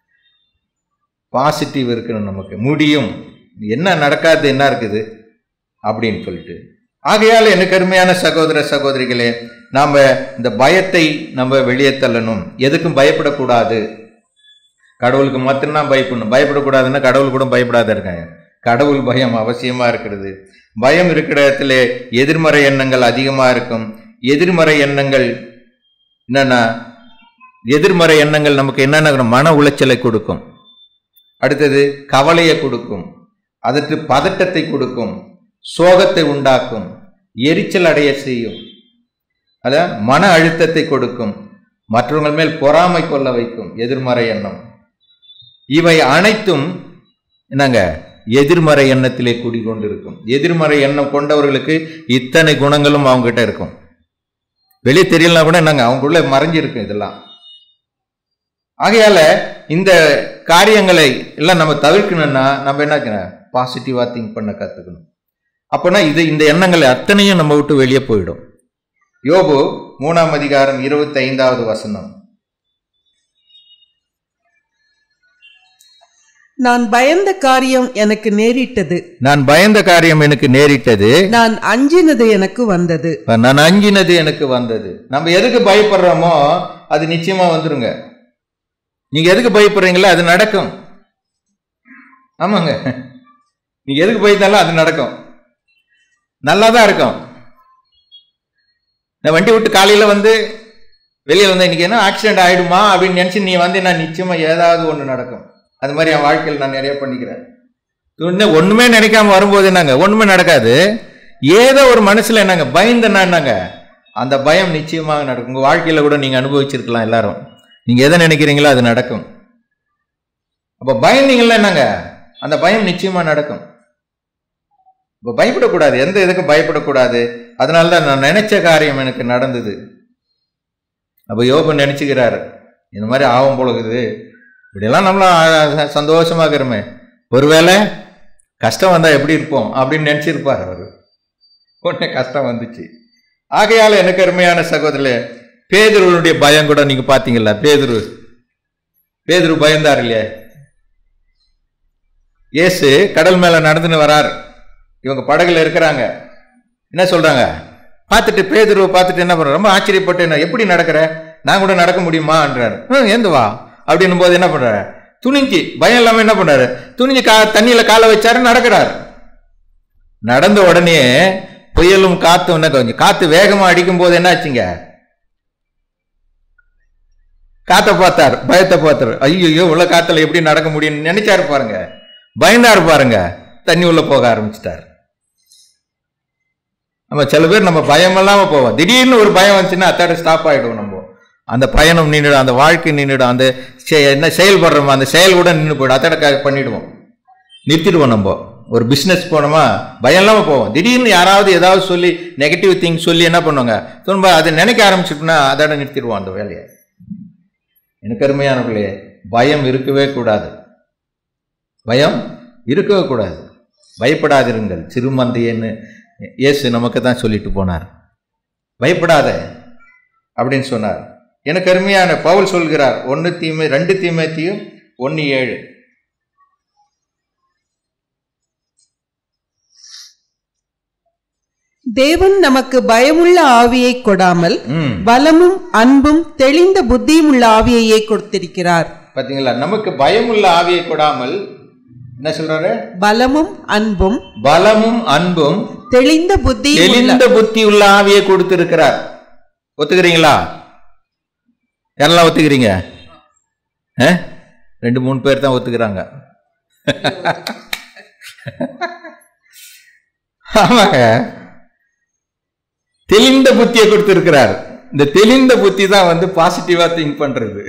பாசிட்டிவ் இருக்கணும், நமக்கு முடியும், என்ன நடக்காது என்ன இருக்குது அப்படின்னு சொல்லிட்டு. ஆகையால் எனக்கு அருமையான சகோதர சகோதரிகளே, நாம் இந்த பயத்தை நம்ம வெளியே தள்ளணும். எதுக்கும் பயப்படக்கூடாது. கடவுளுக்கு மட்டும்தான் பயப்படணும். பயப்படக்கூடாதுன்னா கடவுள் கூட பயப்படாத இருக்காங்க. கடவுள் பயம் அவசியமா இருக்கிறது. பயம் இருக்கிற இடத்துல எதிர்மறை எண்ணங்கள் அதிகமா இருக்கும். எதிர்மறை எண்ணங்கள் என்னன்னா, எதிர்மறை எண்ணங்கள் நமக்கு என்னென்ன மன உளைச்சலை கொடுக்கும், அடுத்தது கவலையை கொடுக்கும், அதற்கு பதட்டத்தை கொடுக்கும், சோகத்தை உண்டாக்கும், எரிச்சல் அடைய செய்யும், அத மன அழுத்தத்தை கொடுக்கும், மற்றவர்கள் மேல் பொறாமை கொள்ள வைக்கும் எதிர்மறை எண்ணம். இவை அனைத்தும் என்னங்க எதிர்மறை எண்ணத்திலே குடிக்கொண்டிருக்கும். எதிர்மறை எண்ணம் கொண்டவர்களுக்கு இத்தனை குணங்களும் அவங்க கிட்ட இருக்கும். வெளியே தெரியலனா கூட என்னங்க அவங்களுக்குள்ள மறைஞ்சிருக்கும் இதெல்லாம். ஆகையால இந்த காரியங்களை எல்லாம் நம்ம தவிர்க்கணும்னா நம்ம என்ன பாசிட்டிவா திங்க் பண்ண கத்துக்கணும். அப்பனா இந்த எண்ணங்கள் அத்தனையும் நம்ம விட்டு வெளியே போயிடும். யோபு 3ஆம் அதிகாரம் 25வது வசனம். நான் பயந்த காரியம் எனக்கு நேரிட்டது, நான் பயந்த காரியம் எனக்கு நேரிட்டது, நான் அஞ்சினது எனக்கு வந்தது, நான் அஞ்சினது எனக்கு வந்தது. நம்ம எதுக்கு பயப்படுறோமோ அது நிச்சயமா வந்துருங்க. நீங்க எதுக்கு பயப்படுறீங்களோ அது நடக்கும். ஆமாங்க, நீங்க எதுக்கு பயந்தாலும் அது நடக்கும். நல்லாதான் இருக்கும். நான் வண்டி விட்டு காலையில வந்து வெளியே வந்து இன்னைக்கு என்ன ஆக்சிடென்ட் ஆயிடுமா அப்படின்னு நினைச்சு நீ வந்து நான் நிச்சயமா ஏதாவது ஒண்ணு நடக்கும். அது மாதிரி என் வாழ்க்கையில் நான் நிறைய பண்ணிக்கிறேன். ஒண்ணுமே நினைக்காம வரும்போது என்னங்க ஒண்ணுமே நடக்காது. ஏதோ ஒரு மனசுல என்னங்க பயந்தனா என்னங்க அந்த பயம் நிச்சயமாக நடக்கும். உங்க வாழ்க்கையில கூட நீங்க அனுபவிச்சிருக்கலாம். எல்லாரும் நீங்க எதை நினைக்கிறீங்களோ அது நடக்கும். அப்ப பயந்தீங்களா என்னங்க அந்த பயம் நிச்சயமா நடக்கும். இப்ப பயப்படக்கூடாது, எந்த இதுக்கும் பயப்படக்கூடாது. அதனாலதான் நான் நினைச்ச காரியம் எனக்கு நடந்தது. அப்ப யோபு நினைச்சுக்கிறாரு, இந்த மாதிரி ஆகும் போலகுது, இப்படியெல்லாம் நம்மளும் சந்தோஷமா இருக்கிறோமே, ஒருவேளை கஷ்டம் வந்தா எப்படி இருப்போம் அப்படின்னு நினைச்சிருப்பார் அவரு. உடனே கஷ்டம் வந்துச்சு. ஆகையால எனக்கு அருமையான சகோதரர்களே, பேதுருடைய பயம் கூட நீங்க பாத்தீங்களா? பேதுரு பயந்தார் இல்லையா? இயேசு கடல் மேல நடந்துன்னு வரார், இவங்க படகுல இருக்கிறாங்க. என்ன சொல்றாங்க பார்த்துட்டு, பேதுருவை பார்த்துட்டு என்ன பண்ற, ரொம்ப ஆச்சரியப்பட்டு, என்ன எப்படி நடக்கிற, நான் கூட நடக்க முடியுமான்றாரு. ஏந்து வா அப்படின்னும் போது என்ன பண்றாரு, துணிஞ்சு பயம் இல்லாம என்ன பண்றாரு, துணிஞ்சு தண்ணியில காலை வச்சாரு, நடக்கிறாரு. நடந்த உடனே புயலும் காத்தும் என்ன, கொஞ்சம் காத்து வேகமா அடிக்கும் போது என்ன ஆச்சுங்க, காத்த பார்த்தார், பயத்தை பார்த்தாரு. ஐயோ உள்ள காத்துல எப்படி நடக்க முடியும்னு நினைச்சாரு பாருங்க, பயந்தாரு பாருங்க, தண்ணி உள்ள போக ஆரம்பிச்சிட்டாரு. நம்ம சில பேர் நம்ம பயம் இல்லாம போவோம், திடீர்னு ஒரு பயம் வந்துச்சுன்னா அத்தாட ஸ்டாப் ஆயிடும். நம்ம அந்த பயணம் நின்றுடும், அந்த வாழ்க்கை நின்றுடும், அந்த என்ன செயல்படுறோமோ அந்த செயல் கூட நின்று போயிடும், அத்தாட பண்ணிடுவோம், நிறுத்திடுவோம். நம்ம ஒரு பிஸ்னஸ் போனோமா பயம் இல்லாம போவோம், திடீர்னு யாராவது ஏதாவது சொல்லி நெகட்டிவ் திங்ஸ் சொல்லி என்ன பண்ணுவாங்க, திரும்ப அதை நினைக்க ஆரம்பிச்சுட்டுனா அதோட நிறுத்திடுவோம் அந்த வேலையை. எனக்கு அருமையானவர்களே, பயம் இருக்கவே கூடாது, பயம் இருக்கவே கூடாது. பயப்படாதிருங்கள் சிறுமந்தையன்னு இயேசு நமக்கு தான் சொல்லிட்டு போனார். பயப்படாத அப்படின்னு சொன்னார். எனக்கு அருமையான பவுல் சொல்கிறார், 2 தீமோத்தேயு 1:7. தேவன் நமக்கு பயமுள்ள ஆவியை கொடாமல் பலமும் அன்பும் தெளிந்த புத்தியும் உள்ள ஆவியையே கொடுத்திருக்கிறார். பாத்தீங்களா, நமக்கு பயமுள்ள ஆவியை கொடாமல் என்ன சொல்றாரு? பலமும் அன்பும் தெளிந்த புத்தி உள்ள ஆவியை கொடுத்திருக்கிறார். ஒத்துக்கிறீங்களா? யாரெல்லாம் ஒத்துக்கிறீங்க? 2-3 பேர் தான் ஒத்துக்கிறாங்க. ஆமாங்க, தெளிந்த புத்தியை கொடுத்திருக்கிறார். இந்த தெளிந்த புத்தி தான் பாசிட்டிவா திங்க் பண்றது.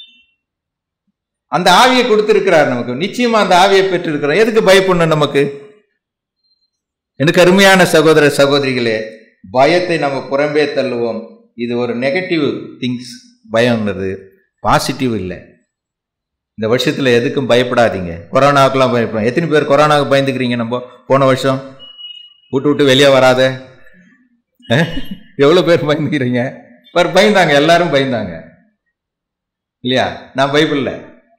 அந்த ஆவியை கொடுத்திருக்கிறார் நமக்கு. நிச்சயமா அந்த ஆவியை பெற்றிருக்கிறோம். எதுக்கு பயப்படணும் நமக்கு? எனக்கு அருமையான சகோதர சகோதரிகளே, பயத்தை நம்ம புறம்பே தள்ளுவோம். இது ஒரு நெகட்டிவ் திங்ஸ். பயம்ன்றது பாசிட்டிவ் இல்லை. இந்த வருஷத்துல எதுக்கும் பயப்படாதீங்க. கொரோனாவுக்குலாம் பயப்படும். எத்தனை பேர் கொரோனாவுக்கு பயந்துக்கிறீங்க? நம்ம போன வருஷம் விட்டு வெளியே வராத எவ்வளவு பேர் பயந்துக்கிறீங்க? பயந்தாங்க, எல்லாரும் பயந்தாங்க இல்லையா? நான் பயப்படல.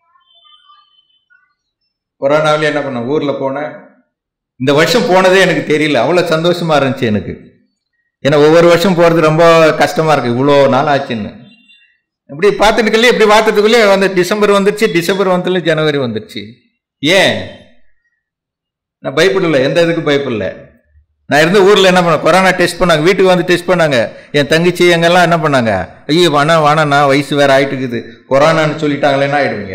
கொரோனாவில என்ன பண்ண, ஊர்ல போனேன். இந்த வருஷம் போனதே எனக்கு தெரியல, அவ்வளவு சந்தோஷமா இருந்துச்சு எனக்கு. ஏன்னா ஒவ்வொரு வருஷம் போறது ரொம்ப கஷ்டமா இருக்கு. இவ்வளோ நாள் ஆச்சுன்னு இப்படி பார்த்துட்டுக்குள்ளே இப்படி பார்த்ததுக்குள்ளே டிசம்பர் வந்துருச்சு. டிசம்பர் வந்ததுல ஜனவரி வந்துருச்சு. ஏன்? நான் பயப்படல, எந்த இதுக்கும் பயப்படல. நான் இருந்த ஊர்ல என்ன பண்ண, கொரோனா டெஸ்ட் பண்ணாங்க, வீட்டுக்கு டெஸ்ட் பண்ணாங்க. என் தங்கச்சி எங்கெல்லாம் என்ன பண்ணாங்க, ஐயோ வானா வயசு வேற ஆயிட்டு இருக்குது, கொரோனான்னு சொல்லிட்டாங்களே, என்ன ஆயிடுவீங்க?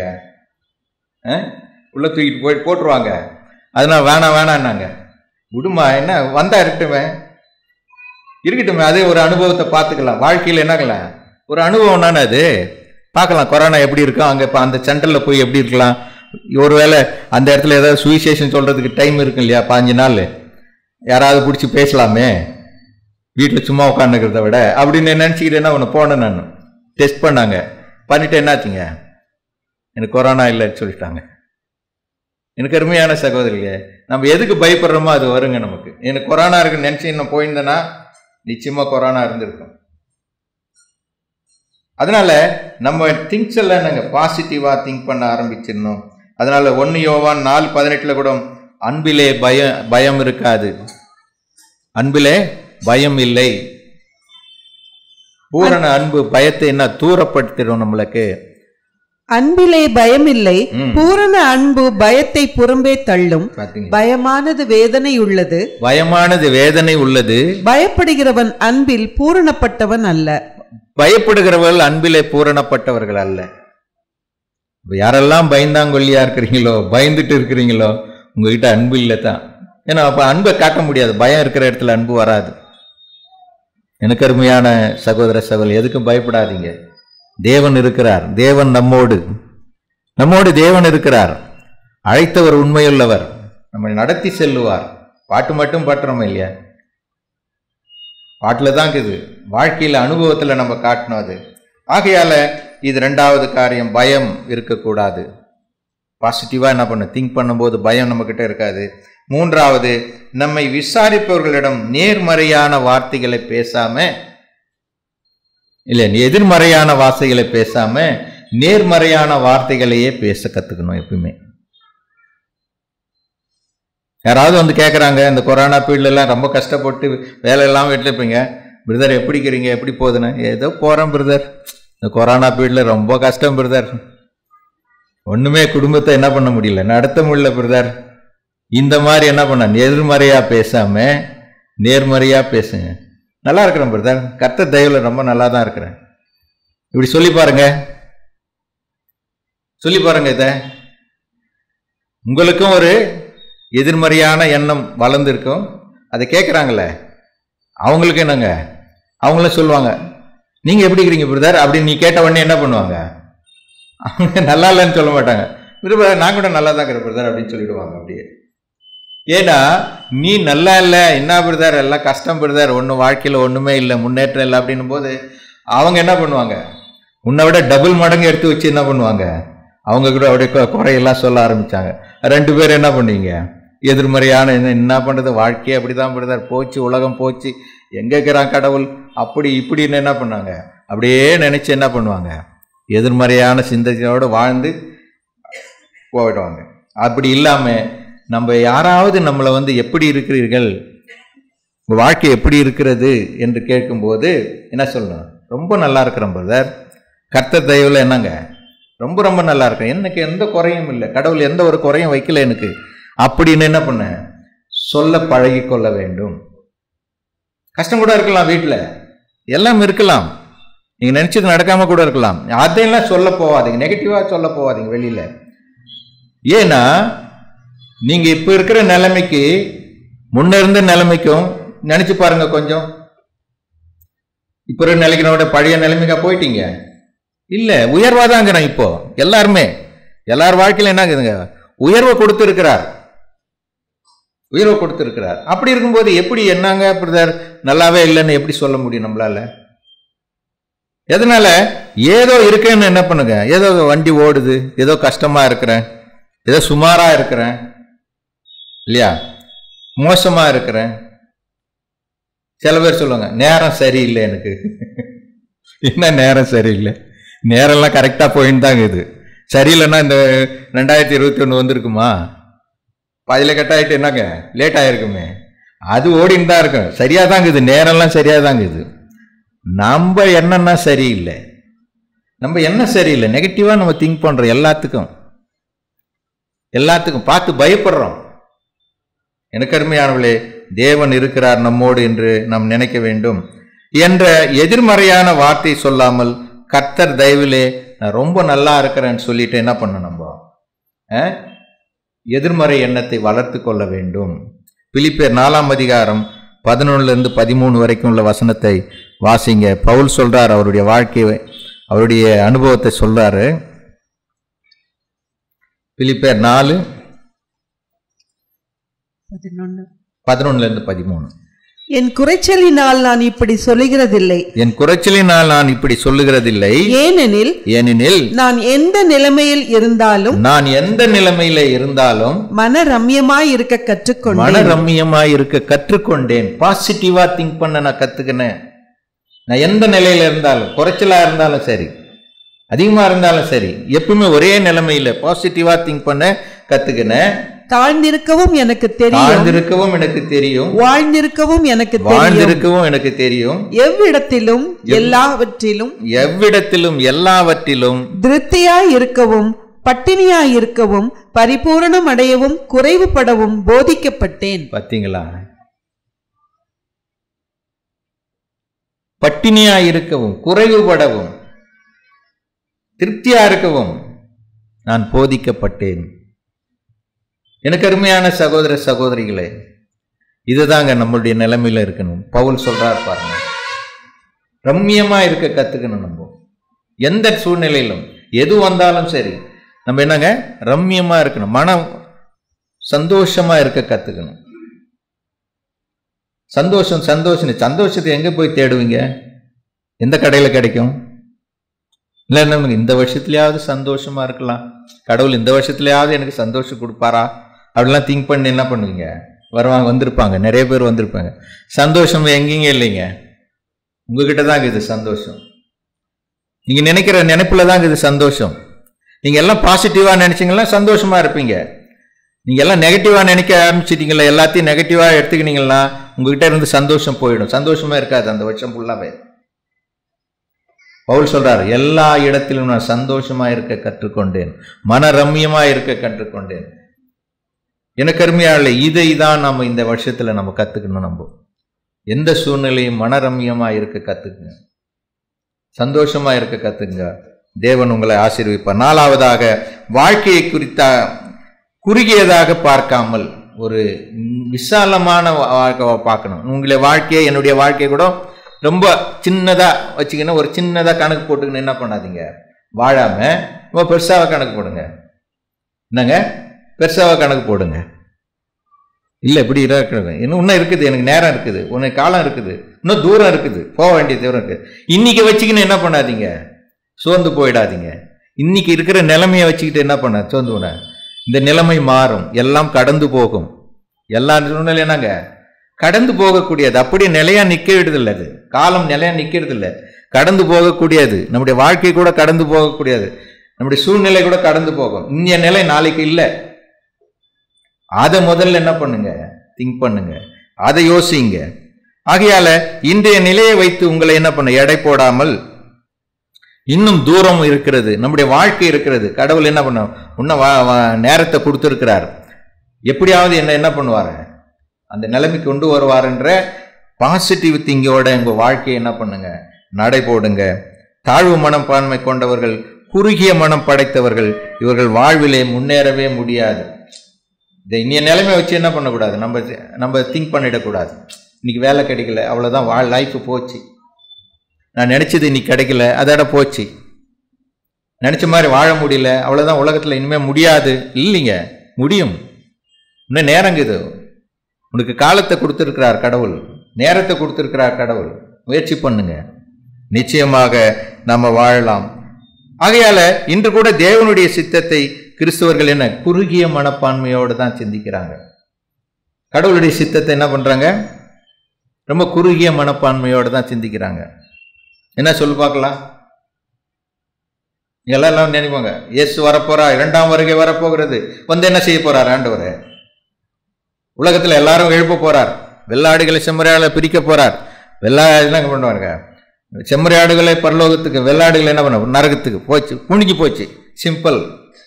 உள்ள தூக்கிட்டு போட்டுருவாங்க. அதனால வேணான்னாங்க. விடுமா, என்ன வந்தா இருக்கட்டுமே, அதே ஒரு அனுபவத்தை பார்த்துக்கலாம். வாழ்க்கையில் என்னக்கலாம் ஒரு அனுபவம் தானே அது. பார்க்கலாம் கொரோனா எப்படி இருக்கும், அங்கே இப்போ அந்த சென்டரில் போய் எப்படி இருக்கலாம். ஒருவேளை அந்த இடத்துல ஏதாவது சுவிசேஷன் சொல்றதுக்கு டைம் இருக்கும் இல்லையா, 5 நாள் யாராவது பிடிச்சி பேசலாமே வீட்டில் சும்மா உட்காந்துக்கிறத விட அப்படின்னு நினச்சிக்கிட்டேன்னா ஒன்று போனேன். நான் டெஸ்ட் பண்ணாங்க, பண்ணிட்டு என்னாச்சுங்க, எனக்கு கொரோனா இல்லைன்னு சொல்லிட்டாங்க. எனக்கு அருமையான சகோதரிகளே, நம்ம எதுக்கு பயப்படுறோமோ அது வருங்க நமக்கு. எனக்கு கொரோனா இருக்குன்னு நினச்சி இன்னும் போயிருந்தேன்னா நிச்சயமா கொரோனா இருந்திருக்கும். அதனால நம்ம திங்ஸ் எல்லாம் நாங்கள் பாசிட்டிவா திங்க் பண்ண ஆரம்பிச்சிடணும். அதனால 1 யோவான் 4:18 கூட அன்பிலே பயம் இருக்காது, அன்பிலே பயம் இல்லை. பூரண அன்பு பயத்தை என்ன தூரப்படுத்திடும் நம்மளுக்கு. அன்பிலே பயம் இல்லை, பூரண அன்பு பயத்தை புறம்பே தள்ளும். பயமானது வேதனை உள்ளது, பயப்படுகிறவன் அன்பில் பூரணப்பட்டவன் அல்ல. பயப்படுகிறவர்கள் அன்பிலே பூரணப்பட்டவர்கள் அல்ல. யாரெல்லாம் பயந்தாங்கொல்லியா இருக்கிறீங்களோ, பயந்துட்டு இருக்கிறீங்களோ, உங்ககிட்ட அன்பு இல்லை தான். ஏன்னா அப்ப அன்பை காட்ட முடியாது. பயம் இருக்கிற இடத்துல அன்பு வராது. எனக்கு அருமையான சகோதர சகோதரி, எதுக்கும் பயப்படாதீங்க. தேவன் இருக்கிறார், தேவன் நம்மோடு தேவன் இருக்கிறார். அழைத்தவர் உண்மையுள்ளவர், நம்மை நடத்தி செல்லுவார். பாட்டு மட்டும் பாட்டுறோம் இல்லையா, பாட்டுல தான் இருக்குது. வாழ்க்கையில அனுபவத்துல நம்ம காட்டணும் அது. ஆகையால இது 2வது காரியம், பயம் இருக்கக்கூடாது. பாசிட்டிவா என்ன பண்ண திங்க் பண்ணும்போது பயம் நம்ம கிட்ட இருக்காது. 3வது, நம்மை விசாரிப்பவர்களிடம் நேர்மறையான வார்த்தைகளை பேசாம, இல்ல எதிர்மறையான வார்த்தைகளை பேசாம நேர்மறையான வார்த்தைகளையே பேச கத்துக்கணும். எப்பவுமே யாராவது கேட்குறாங்க, இந்த கொரோனா பீரியட்ல எல்லாம் ரொம்ப கஷ்டப்பட்டு வேலையெல்லாம் வீட்டில் இருப்பீங்க, பிரதர் எப்படி இருக்கிறீங்க, எப்படி போகுதுன்னு. ஏதோ போகிறேன் பிரதர், இந்த கொரோனா பீரியட்ல ரொம்ப கஷ்டம் பிரதர், ஒன்றுமே குடும்பத்தை என்ன பண்ண முடியல, நடத்த முடியல பிரதர். இந்த மாதிரி என்ன பண்ண, எதிர்மறையா பேசாம நேர்மறையா பேசுங்க. நல்லா இருக்கிறேன் பிரதர், கர்த்தர் தயவுல ரொம்ப நல்லா தான் இருக்கிறேன். இப்படி சொல்லி பாருங்க, இத உங்களுக்கும் ஒரு எதிர்மறையான எண்ணம் வளர்ந்துருக்கும். அதை கேட்குறாங்களே அவங்களுக்கு என்னங்க, அவங்களும் சொல்லுவாங்க, நீங்க எப்படி இருக்கிறீங்க பிரதர் அப்படின்னு நீ கேட்ட உடனே என்ன பண்ணுவாங்க, அவங்க நல்லா இல்லைன்னு சொல்ல மாட்டாங்க, நான் கூட நல்லா தான் இருக்கிறேன் பிரதர் அப்படின்னு சொல்லிடுவாங்க அப்படியே. ஏன்னா நீ நல்லா இல்லை, என்ன பிரதர் எல்லாம் கஷ்டம் பிரதர், ஒன்றும் வாழ்க்கையில் ஒன்றுமே இல்லை, முன்னேற்றம் இல்லை அப்படின்னும் போது அவங்க என்ன பண்ணுவாங்க, உன்னை விட டபுள் மடங்கு எடுத்து வச்சு என்ன பண்ணுவாங்க, அவங்க கூட அப்படியே குறையெல்லாம் சொல்ல ஆரம்பிச்சாங்க. 2 பேரும் என்ன பண்ணுவீங்க, எதிர்மறையான என்ன பண்ணுறது, வாழ்க்கையே அப்படிதான் பிரதர், போச்சு உலகம் போச்சு, எங்க இருக்கிறான் கடவுள், அப்படி இப்படின்னு என்ன பண்ணாங்க, அப்படியே நினைச்சு என்ன பண்ணுவாங்க, எதிர்மறையான சிந்தனையோடு வாழ்ந்து போயிடுவாங்க. அப்படி இல்லாம நம்ம யாராவது நம்மளை எப்படி இருக்கிறீர்கள், உங்க வாழ்க்கை எப்படி இருக்கிறது என்று கேட்கும்போது என்ன சொல்லணும், ரொம்ப நல்லா இருக்கிறோம் பிரதர், கர்த்தர் தயவுல என்னங்க ரொம்ப ரொம்ப நல்லா இருக்கேன், எனக்கு எந்த குறையும் இல்லை, கடவுள் எந்த ஒரு குறையும் வைக்கல எனக்கு அப்படின்னு என்ன பண்ண சொல்ல பழகி கொள்ள வேண்டும். கஷ்டம் கூட இருக்கலாம், வீட்டில் எல்லாம் இருக்கலாம், நீங்க நினைச்சது நடக்காம கூட இருக்கலாம். அதையெல்லாம் சொல்ல போவாதீங்க, நெகட்டிவா சொல்ல போவாதீங்க வெளியில. ஏன்னா நீங்க இப்ப இருக்கிற நிலைமைக்கு முன்ன இருந்த நிலைமைக்கும் நினைச்சு பாருங்க கொஞ்சம். இப்ப இருக்கிற நிலைக்கு பழைய நிலைமைக்கா போயிட்டீங்க? இல்ல, உயர்வாதாங்கிறேன். இப்போ எல்லாருமே எல்லார் வாழ்க்கையில என்னங்குதுங்க, உயர்வை கொடுத்திருக்கிறார், உயர்வை கொடுத்திருக்கிறார். அப்படி இருக்கும்போது எப்படி என்னங்க பிரதர் நல்லாவே இல்லைன்னு எப்படி சொல்ல முடியும் நம்மளால? எதனால? ஏதோ இருக்கேன்னு என்ன பண்ணுங்க, ஏதோ வண்டி ஓடுது, ஏதோ கஷ்டமா இருக்கிறேன், ஏதோ சுமாரா இருக்கிறேன் இல்லையா, மோசமா இருக்கிறேன். சில பேர் சொல்லுவாங்க நேரம் சரியில்லை எனக்கு. என்ன நேரம் சரியில்லை? நேரம்லாம் கரெக்டா போயின்னு தாங்க இது. சரியில்லைன்னா இந்த 2021 வந்திருக்குமா? பாதியில கட் ஆகிட்டு என்னங்க லேட் ஆயிருக்குமே, அது ஓடின்னு தான் இருக்கும். சரியா தாங்க இது, நேரம்லாம் சரியா தாங்க இது. நம்ம என்னன்னா சரியில்லை, நம்ம என்ன சரியில்லை, நெகட்டிவா நம்ம திங்க் பண்றோம். எல்லாத்துக்கும் பார்த்து பயப்படுறோம். எனக்கு அருமையானவர்களே, தேவன் இருக்கிறார் நம்மோடு என்று நாம் நினைக்க வேண்டும் என்ற எதிர்மறையான வார்த்தை சொல்லாமல், கர்த்தர் தயவிலே நான் ரொம்ப நல்லா இருக்கிறேன்னு சொல்லிட்டு என்ன பண்ண நம்ம எதிர்மறை எண்ணத்தை வளர்த்து கொள்ள வேண்டும். பிலிப்பியர் 4ஆம் அதிகாரம் 11-13 வரைக்கும் உள்ள வசனத்தை வாசிங்க. பவுல் சொல்றார், அவருடைய வாழ்க்கையை, அவருடைய அனுபவத்தை சொல்றாரு. பிலிப்பியர் 4:11-13. என் குறைச்சலினால் நான் இப்படி சொல்லுகிறதில்லை, என் குறைச்சலினால் நான் இப்படி சொல்லுகிறதில்லை, ஏனெனில் நான் எந்த நிலைமையில் இருந்தாலும் மனரம்யமாய் இருக்க கற்றுக்கொண்டேன். பாசிட்டிவா திங்க் பண்ண நான் கத்துக்கினேன். நான் எந்த நிலையில இருந்தாலும், குறைச்சலா இருந்தாலும் சரி, அதிகமா இருந்தாலும் சரி, எப்பவுமே ஒரே நிலைமையில பாசிட்டிவா திங்க் பண்ண கத்துக்கினேன். தாழ்ந்திருக்கவும் எனக்கு தெரியும், வாழ்ந்திருக்கவும் எனக்கு தெரியும். எவ்விடத்திலும் எல்லாவற்றிலும் திருப்தியாய் இருக்கவும், பட்டினியாய் இருக்கவும், பரிபூரணம் அடையவும், குறைவுபடவும் போதிக்கப்பட்டேன். பாத்தீங்களா? பட்டினியா இருக்கவும், குறைவுபடவும், திருப்தியா இருக்கவும் நான் போதிக்கப்பட்டேன். எனக்கு அருமையான சகோதர சகோதரிகளே, இதுதாங்க நம்மளுடைய நிலைமையில இருக்கணும். பவுல் சொல்றார் பாருங்க, ரம்மியமா இருக்க கத்துக்கணும். நம்ம எந்த சூழ்நிலையிலும் எது வந்தாலும் சரி நம்ம என்னங்க ரம்மியமா இருக்கணும், மனம் சந்தோஷமா இருக்க கத்துக்கணும். சந்தோஷத்தை எங்க போய் தேடுவீங்க? எந்த கடையில கிடைக்கும்? இல்லை, நமக்கு இந்த வருஷத்துலயாவது சந்தோஷமா இருக்கலாம், கடவுள் இந்த வருஷத்துலயாவது எனக்கு சந்தோஷம் கொடுப்பாரா அப்படிலாம் திங்க் பண்ணி என்ன பண்ணுவீங்க? வந்திருப்பாங்க, நிறைய பேர் வந்திருப்பாங்க. சந்தோஷம் எங்கேங்க இல்லைங்க, உங்ககிட்ட தாங்க இது சந்தோஷம். நீங்க நினைக்கிற நினைப்புல தாங்க இது சந்தோஷம். நீங்க எல்லாம் பாசிட்டிவா நினைச்சீங்கன்னா சந்தோஷமா இருப்பீங்க. நீங்க எல்லாம் நெகட்டிவா நினைக்க ஆரம்பிச்சிட்டீங்களா, எல்லாத்தையும் நெகட்டிவா எடுத்துக்கினீங்கன்னா உங்ககிட்ட இருந்து சந்தோஷம் போயிடும். சந்தோஷமா இருக்காது அந்த வருஷம் ஃபுல்லாவே. பவுல் சொல்றார், எல்லா இடத்திலும் நான் சந்தோஷமா இருக்க கற்றுக்கொண்டேன், மனரம்யமா இருக்க கற்றுக்கொண்டேன். எனக்கு அருமையாளே, இதை தான் நம்ம இந்த வருஷத்துல நம்ம கத்துக்கணும். நம்ம எந்த சூழ்நிலையும் மனரம்யமா இருக்க கத்துக்குங்க, சந்தோஷமா இருக்க கத்துக்குங்க. தேவன் உங்களை ஆசீர்வதிப்பார். 4வதாக, வாழ்க்கையை குறித்த குறுகியதாக பார்க்காமல் ஒரு விசாலமான பார்க்கணும். உங்களுடைய வாழ்க்கையை, என்னுடைய வாழ்க்கையை கூட ரொம்ப சின்னதா வச்சுக்கணும். ஒரு சின்னதா கணக்கு போட்டுக்கணும். என்ன பண்ணாதீங்க, வாழாம ரொம்ப பெருசாக கணக்கு போடுங்க. என்னங்க, பெருசாக கணக்கு போடுங்க. இல்லை, இப்படி இன்னும் இருக்குது, எனக்கு நேரம் இருக்குது, உனக்கு காலம் இருக்குது, இன்னும் தூரம் இருக்குது, போக வேண்டிய தூரம் இருக்குது. இன்னைக்கு வச்சுக்கின்னு என்ன பண்ணாதீங்க, சோர்ந்து போயிடாதீங்க. இன்னைக்கு இருக்கிற நிலைமையை வச்சுக்கிட்டு என்ன பண்ண சோர்ந்து போன, இந்த நிலைமை மாறும், எல்லாம் கடந்து போகும். எல்லா சூழ்நிலை என்னங்க கடந்து போகக்கூடியது, அப்படியே நிலையா நிக்க விடுதில்லை. அது காலம் நிலையா நிக்கிறது இல்லை, கடந்து போகக்கூடியது. நம்முடைய வாழ்க்கை கூட கடந்து போகக்கூடியது, நம்முடைய சூழ்நிலை கூட கடந்து போகும். இந்திய நிலை நாளைக்கு இல்லை. அதை முதல்ல என்ன பண்ணுங்க, திங்க் பண்ணுங்க, அதை யோசிங்க. ஆகையால இன்றைய நிலையை வைத்து உங்களை என்ன பண்ண, எடை போடாமல் இன்னும் தூரம் இருக்கிறது, நம்முடைய வாழ்க்கை இருக்கிறது. கடவுள் என்ன பண்ண இன்னும் நேரத்தை கொடுத்துருக்கிறார். எப்படியாவது என்ன பண்ணுவார், அந்த நிலைமைக்கு கொண்டு வருவார்ன்ற பாசிட்டிவ் திங்கோட உங்க வாழ்க்கையை என்ன பண்ணுங்க, நடை போடுங்க. தாழ்வு மனப்பான்மை கொண்டவர்கள், குறுகிய மனம் படைத்தவர்கள், இவர்கள் வாழ்விலே முன்னேறவே முடியாது. இந்த இன்னைய நிலைமை வச்சு என்ன பண்ணக்கூடாது, நம்ம திங்க் பண்ணிடக்கூடாது. இன்னைக்கு வேலை கிடைக்கல, அவ்வளோதான், லைஃப் போச்சு. நான் நினைச்சது இன்னைக்கு கிடைக்கல, அதோட போச்சு. நினைச்ச மாதிரி வாழ முடியல, அவ்வளோதான், உலகத்தில் இனிமேல் முடியாது. இல்லைங்க, முடியும். இன்னும் நேரங்குது. உனக்கு காலத்தை கொடுத்துருக்கிறார் கடவுள், நேரத்தை கொடுத்துருக்கிறார் கடவுள். முயற்சி பண்ணுங்க, நிச்சயமாக நம்ம வாழலாம். ஆகையால இன்று கூட தேவனுடைய சித்தத்தை கிறிஸ்தவர்கள் என்ன குறுகிய மனப்பான்மையோடு தான் சிந்திக்கிறாங்க. கடவுளுடைய சித்தத்தை என்ன பண்றாங்க, ரொம்ப குறுகிய மனப்பான்மையோடு தான் சிந்திக்கிறாங்க. என்ன சொல்லு பார்க்கலாம். எல்லாம் நினைப்பாங்க, இயேசு வரப்போறா, 2ஆம் வருகை வரப்போகிறது, வந்து என்ன செய்ய போறார் ஆண்டவர், உலகத்துல எல்லாரும் எழுப்ப போறார், வெள்ளாடுகளை செம்மறியாடுகளை பிரிக்க போறார். என்ன பண்ணுவாங்க, செம்மறியாடுகளை பரலோகத்துக்கு, வெள்ளாடுகளை என்ன பண்ண நரகத்துக்கு போச்சு, குணிக்கு போச்சு. சிம்பிள்.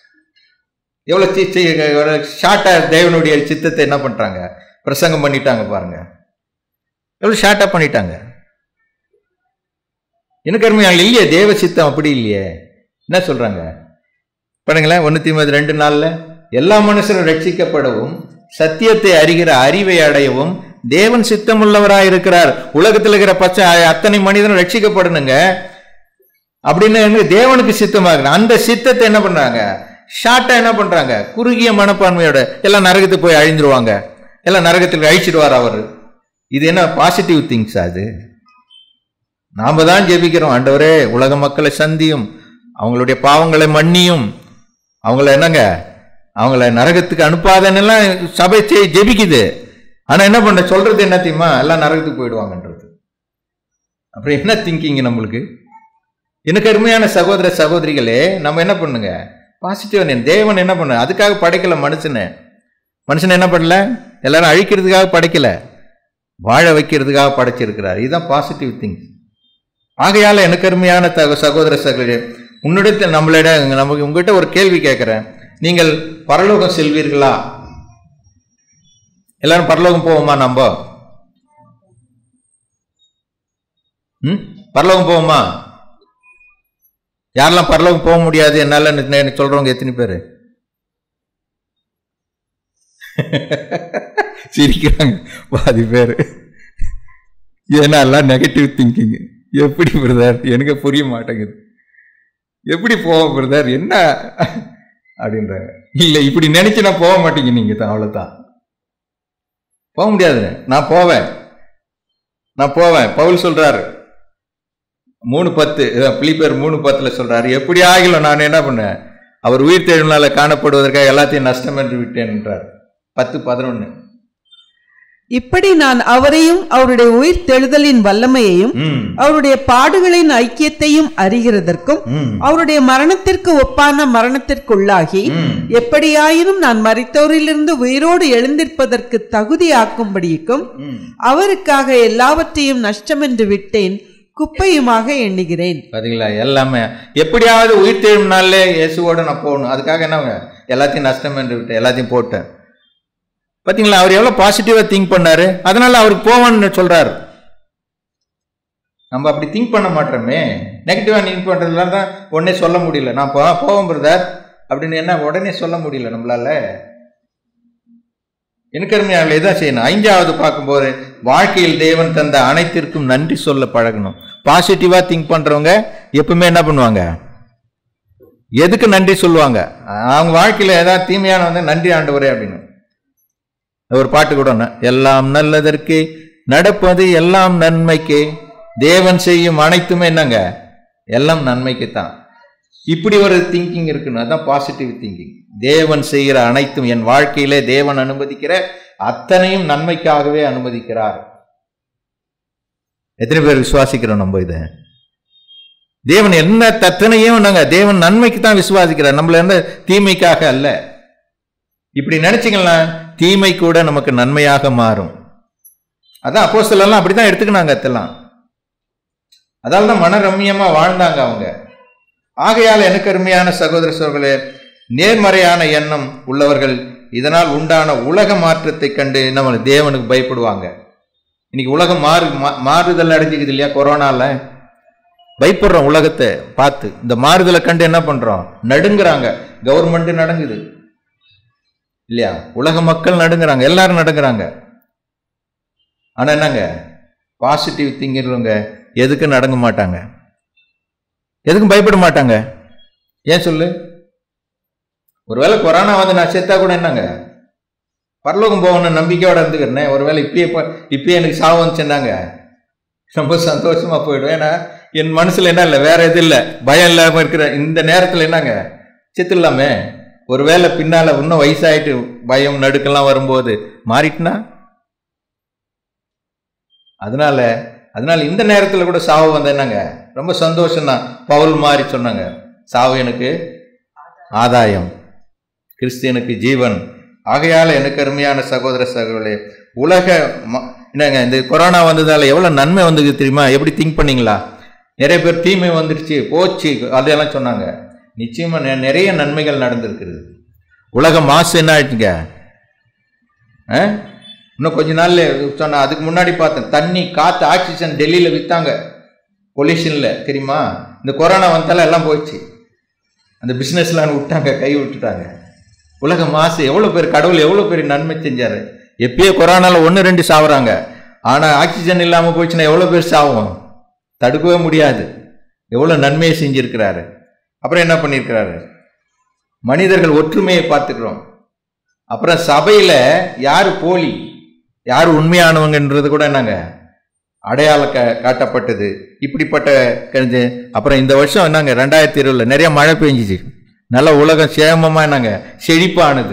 எவ்வளவு ஷார்ட்டா தேவனுடைய சித்தத்தை என்ன பண்றாங்க, பிரசங்கம் பண்ணிட்டாங்க பாருங்க, எவ்வளவு ஷார்ட்டா பண்ணிட்டாங்க. எனக்கு அருமையாக இல்லையே தேவ சித்தம், அப்படி இல்லையே. என்ன சொல்றாங்க பண்ணுங்களேன், 1 தீமோத்தேயு 2:4 எல்லா மனுஷரும் ரட்சிக்கப்படவும் சத்தியத்தை அறிகிற அறிவை அடையவும் தேவன் சித்தமுள்ளவராய் இருக்கிறார். உலகத்தில் இருக்கிற பச்சை அத்தனை மனிதனும் ரட்சிக்கப்படணுங்க அப்படின்னு தேவனுக்கு சித்தமாக, அந்த சித்தத்தை என்ன பண்றாங்க, ஷார்ட்டா என்ன பண்றாங்க, குறுகிய மனப்பான்மையோட எல்லாம் நரகத்துக்கு போய் அழிந்துருவாங்க, எல்லாம் நரகத்துக்கு அழிச்சிடுவார் அவர். இது என்ன பாசிட்டிவ் திங்ஸ்? அது நாம தான் ஜெபிக்கிறோம், ஆண்டவரே உலக மக்களை சந்தியும், அவங்களுடைய பாவங்களை மன்னியும், அவங்கள என்னங்க, அவங்கள நரகத்துக்கு அனுப்பாதன்னெல்லாம் சபை ஜெபிக்குது. ஆனா என்ன பண்ண சொல்றது என்ன தெரியுமா, எல்லாம் நரகத்துக்கு போயிடுவாங்கன்றது. அப்புறம் என்ன திங்கிங் நம்மளுக்கு? எனக்கு அருமையான சகோதர சகோதரிகளே, நம்ம என்ன பண்ணுங்க, பாசிட்டிவ். தேவன் என்ன பண்ண, அதுக்காக படைக்கல மனுஷனை என்ன பண்ணல, எல்லாரும் அழிக்கிறதுக்காக படைக்கல, வாழ வைக்கிறதுக்காக படைச்சிருக்கிறார். இதுதான் பாசிட்டிவ் திங்ஸ். ஆகையால எனக்கு அருமையான சகோதர சகோதரி, உன்னிடத்தில் நமக்கு உங்ககிட்ட ஒரு கேள்வி கேட்கிறேன். நீங்கள் பரலோகம் செல்வீர்களா? எல்லாரும் பரலோகம் போவோமா? நம்ம பரலோகம் போவோமா? யாரெல்லாம் பரலோகம் போக முடியாது என்னால சொல்றவங்க எத்தனை பேரு சிரிக்கிறாங்க? பாதி பேரு. ஏன்னா எல்லாம் நெகட்டிவ் திங்கிங். எப்படி பிரதர், எனக்கு புரிய மாட்டேங்குது, எப்படி போக பிரதர் என்ன அப்படின்றாங்க. இல்லை, இப்படி நினைச்சு நான் போக மாட்டேங்க, நீங்க தான், அவ்வளவுதான், போக முடியாது. நான் போவேன். பவுல் சொல்றாரு 3:10, பிலிப்பியர் 3:10 சொல்றாரு, எப்படி ஆகிலும் நான் என்ன பண்ணேன், அவர் உயிர் தெழுநாள காணப்படுவதற்காக எல்லாத்தையும் நஷ்டம் என்று விட்டேன் என்றார். 10:11. இப்படி நான் அவரையும் அவருடைய உயிர் தெழுதலின் வல்லமையையும் அவருடைய பாடுகளின் ஐக்கியத்தையும் அறிகிறதற்கும் அவருடைய மரணத்திற்கு ஒப்பான மரணத்திற்குள்ளாகி எப்படியாயினும் நான் மரித்தோரிலிருந்து உயிரோடு எழுந்திருப்பதற்கு தகுதியாக்கும்படிக்கும் அவருக்காக எல்லாவற்றையும் நஷ்டம் என்று விட்டேன், குப்பையுமாக எண்ணுகிறேன். பாத்தீங்களா, எல்லாமே எப்படியாவது உயிர் தெழும் நாள்ல இயேசுவோட நான் போகணும், அதுக்காக என்ன எல்லாத்தையும் நஷ்டம் என்று விட்டேன், எல்லாத்தையும் போட்டேன். பாத்தீங்களா, அவர் எவ்வளவு பாசிட்டிவா திங்க் பண்ணாரு, அதனால அவருக்கு போவான்னு சொல்றாரு. நம்ம அப்படி திங்க் பண்ண மாட்டோமே, நெகட்டிவா திங்க் பண்றதுலாம் தான் உடனே சொல்ல முடியல. நான் போவோம் பிரதர் அப்படின்னு என்ன உடனே சொல்ல முடியல நம்மளால. எனக்கு அருமையாக இதான் செய்யணும். 5வது பார்க்கும்போது, வாழ்க்கையில் தேவன் தந்த அனைத்திற்கும் நன்றி சொல்ல பழகணும். பாசிட்டிவா திங்க் பண்றவங்க எப்பவுமே என்ன பண்ணுவாங்க, எதுக்கு நன்றி சொல்லுவாங்க. அவங்க வாழ்க்கையில ஏதாவது தீமையான வந்து நன்றி ஆண்டவரே அப்படின்னு ஒரு பாட்டு கூட, எல்லாம் நல்லதற்கே நடப்பது எல்லாம் நன்மைக்கே, தேவன் செய்யும் அனைத்துமே என்னங்க, எல்லாம் நன்மைக்கு தான். இப்படி ஒரு திங்கிங் இருக்குன்னு, அதான் பாசிட்டிவ் திங்கிங். தேவன் செய்கிற அனைத்தும், என் வாழ்க்கையிலே தேவன் அனுமதிக்கிற அத்தனையும் நன்மைக்காகவே அனுமதிக்கிறார். எத்தனை பேர் விசுவாசிக்கிறோம் நம்ம இதை? தேவன் என்ன தத்தனையும் நாங்க தேவன் நன்மைக்கு தான் விசுவாசிக்கிறார், நம்மள எந்த தீமைக்காக அல்ல. இப்படி நினைச்சீங்களா, தீமை கூட நமக்கு நன்மையாக மாறும். அதான் அப்போஸ்தலர்லாம் அப்படிதான் எடுத்துக்கினாங்க. அதெல்லாம் அதால தான் மன ரம்மியமா வாழ்ந்தாங்க அவங்க. ஆகையால் எனக்கு அருமையான சகோதர சகோதரர்களே, நேர்மறையான எண்ணம் உள்ளவர்கள் இதனால் உண்டான உலக மாற்றத்தை கண்டு நம்ம தேவனுக்கு பயப்படுவாங்க. இன்னைக்கு உலகம் மாறுதல் அடைஞ்சிக்குது இல்லையா? கொரோனால பயப்படுறோம் உலகத்தை பார்த்து. இந்த மாறுதலை கண்டு என்ன பண்றோம்? நடுங்குறாங்க. கவர்மெண்ட் நடுங்குது இல்லையா? உலக மக்கள் நடுங்குறாங்க, எல்லாரும் நடுங்குறாங்க. ஆனா என்னங்க, பாசிட்டிவ் திங்கிறவங்க எதுக்கும் நடங்க மாட்டாங்க, எதுக்கும் பயப்பட மாட்டாங்க. ஏன் சொல்லு? ஒருவேளை கொரோனா வந்து நான் செத்தா கூட என்னங்க, பரலோகம் போகணும்னு நம்பிக்கையோட இருந்துக்கிறேன். ஒருவேளை இப்பயே எனக்கு சாவு வந்துச்சுன்னாங்க ரொம்ப சந்தோஷமா போயிடும். ஏன்னா என் மனசுல என்ன இல்லை, வேற எது இல்லை, பயம் இல்லாம இருக்கிற இந்த நேரத்துல என்னங்க செத்துடலாமே. ஒருவேளை பின்னால இன்னும் வயசாயிட்டு பயம் நடுக்கெல்லாம் வரும்போது மாறிட்டுனா, அதனால இந்த நேரத்துல கூட சாவு வந்த என்னங்க ரொம்ப சந்தோஷம் தான். பவுல் மாதிரி சொன்னாங்க, சாவு எனக்கு ஆதாயம், கிறிஸ்தியனுக்கு ஜீவன். ஆகையால எனக்கு அருமையான சகோதர சகோதரர்களே, உலக என்னங்க இந்த கொரோனா வந்ததால எவ்வளவு நன்மை வந்தது தெரியுமா? எப்படி திங்க் பண்ணீங்களா? நிறைய பேர் தீமை வந்துருச்சு போச்சு அதெல்லாம் சொன்னாங்க. நிச்சயமா நிறைய நன்மைகள் நடந்திருக்கிறது. உலக மாசு என்ன ஆயிடுச்சுங்க, இன்னும் கொஞ்ச நாள்ல சொன்ன. அதுக்கு முன்னாடி பார்த்தேன், தண்ணி காத்து ஆக்சிஜன் டெல்லியில வித்தாங்க பொல்யூஷன்ல, தெரியுமா? இந்த கொரோனா வந்தால எல்லாம் போயிடுச்சு. அந்த பிசினஸ்லாம் விட்டாங்க, கை விட்டுட்டாங்க. உலக மாசு எவ்வளவு பேர், கடவுள் எவ்வளவு பேர் நன்மை செஞ்சாரு. எப்பயோ கொரோனால 1-2 சாவுறாங்க. ஆனா ஆக்சிஜன் இல்லாம போயிடுச்சுன்னா எவ்வளவு பேர் சாவும்? தடுக்கவே முடியாது. எவ்வளவு நன்மையை செஞ்சிருக்கிறாரு. அப்புறம் என்ன பண்ணிருக்கிறாரு? மனிதர்கள் ஒற்றுமையை பார்த்துக்கிறோம். அப்புறம் சபையில யாரு போலி யாரு உண்மையானவங்கன்றது கூட என்னங்க அடையாளம் காட்டப்பட்டது. இப்படிப்பட்ட கழிஞ்சு அப்புறம் இந்த வருஷம் என்னங்க 2020 நிறைய மழை பெஞ்சிச்சு. நல்ல உலகம் சேமமா என்னங்க செழிப்பானது.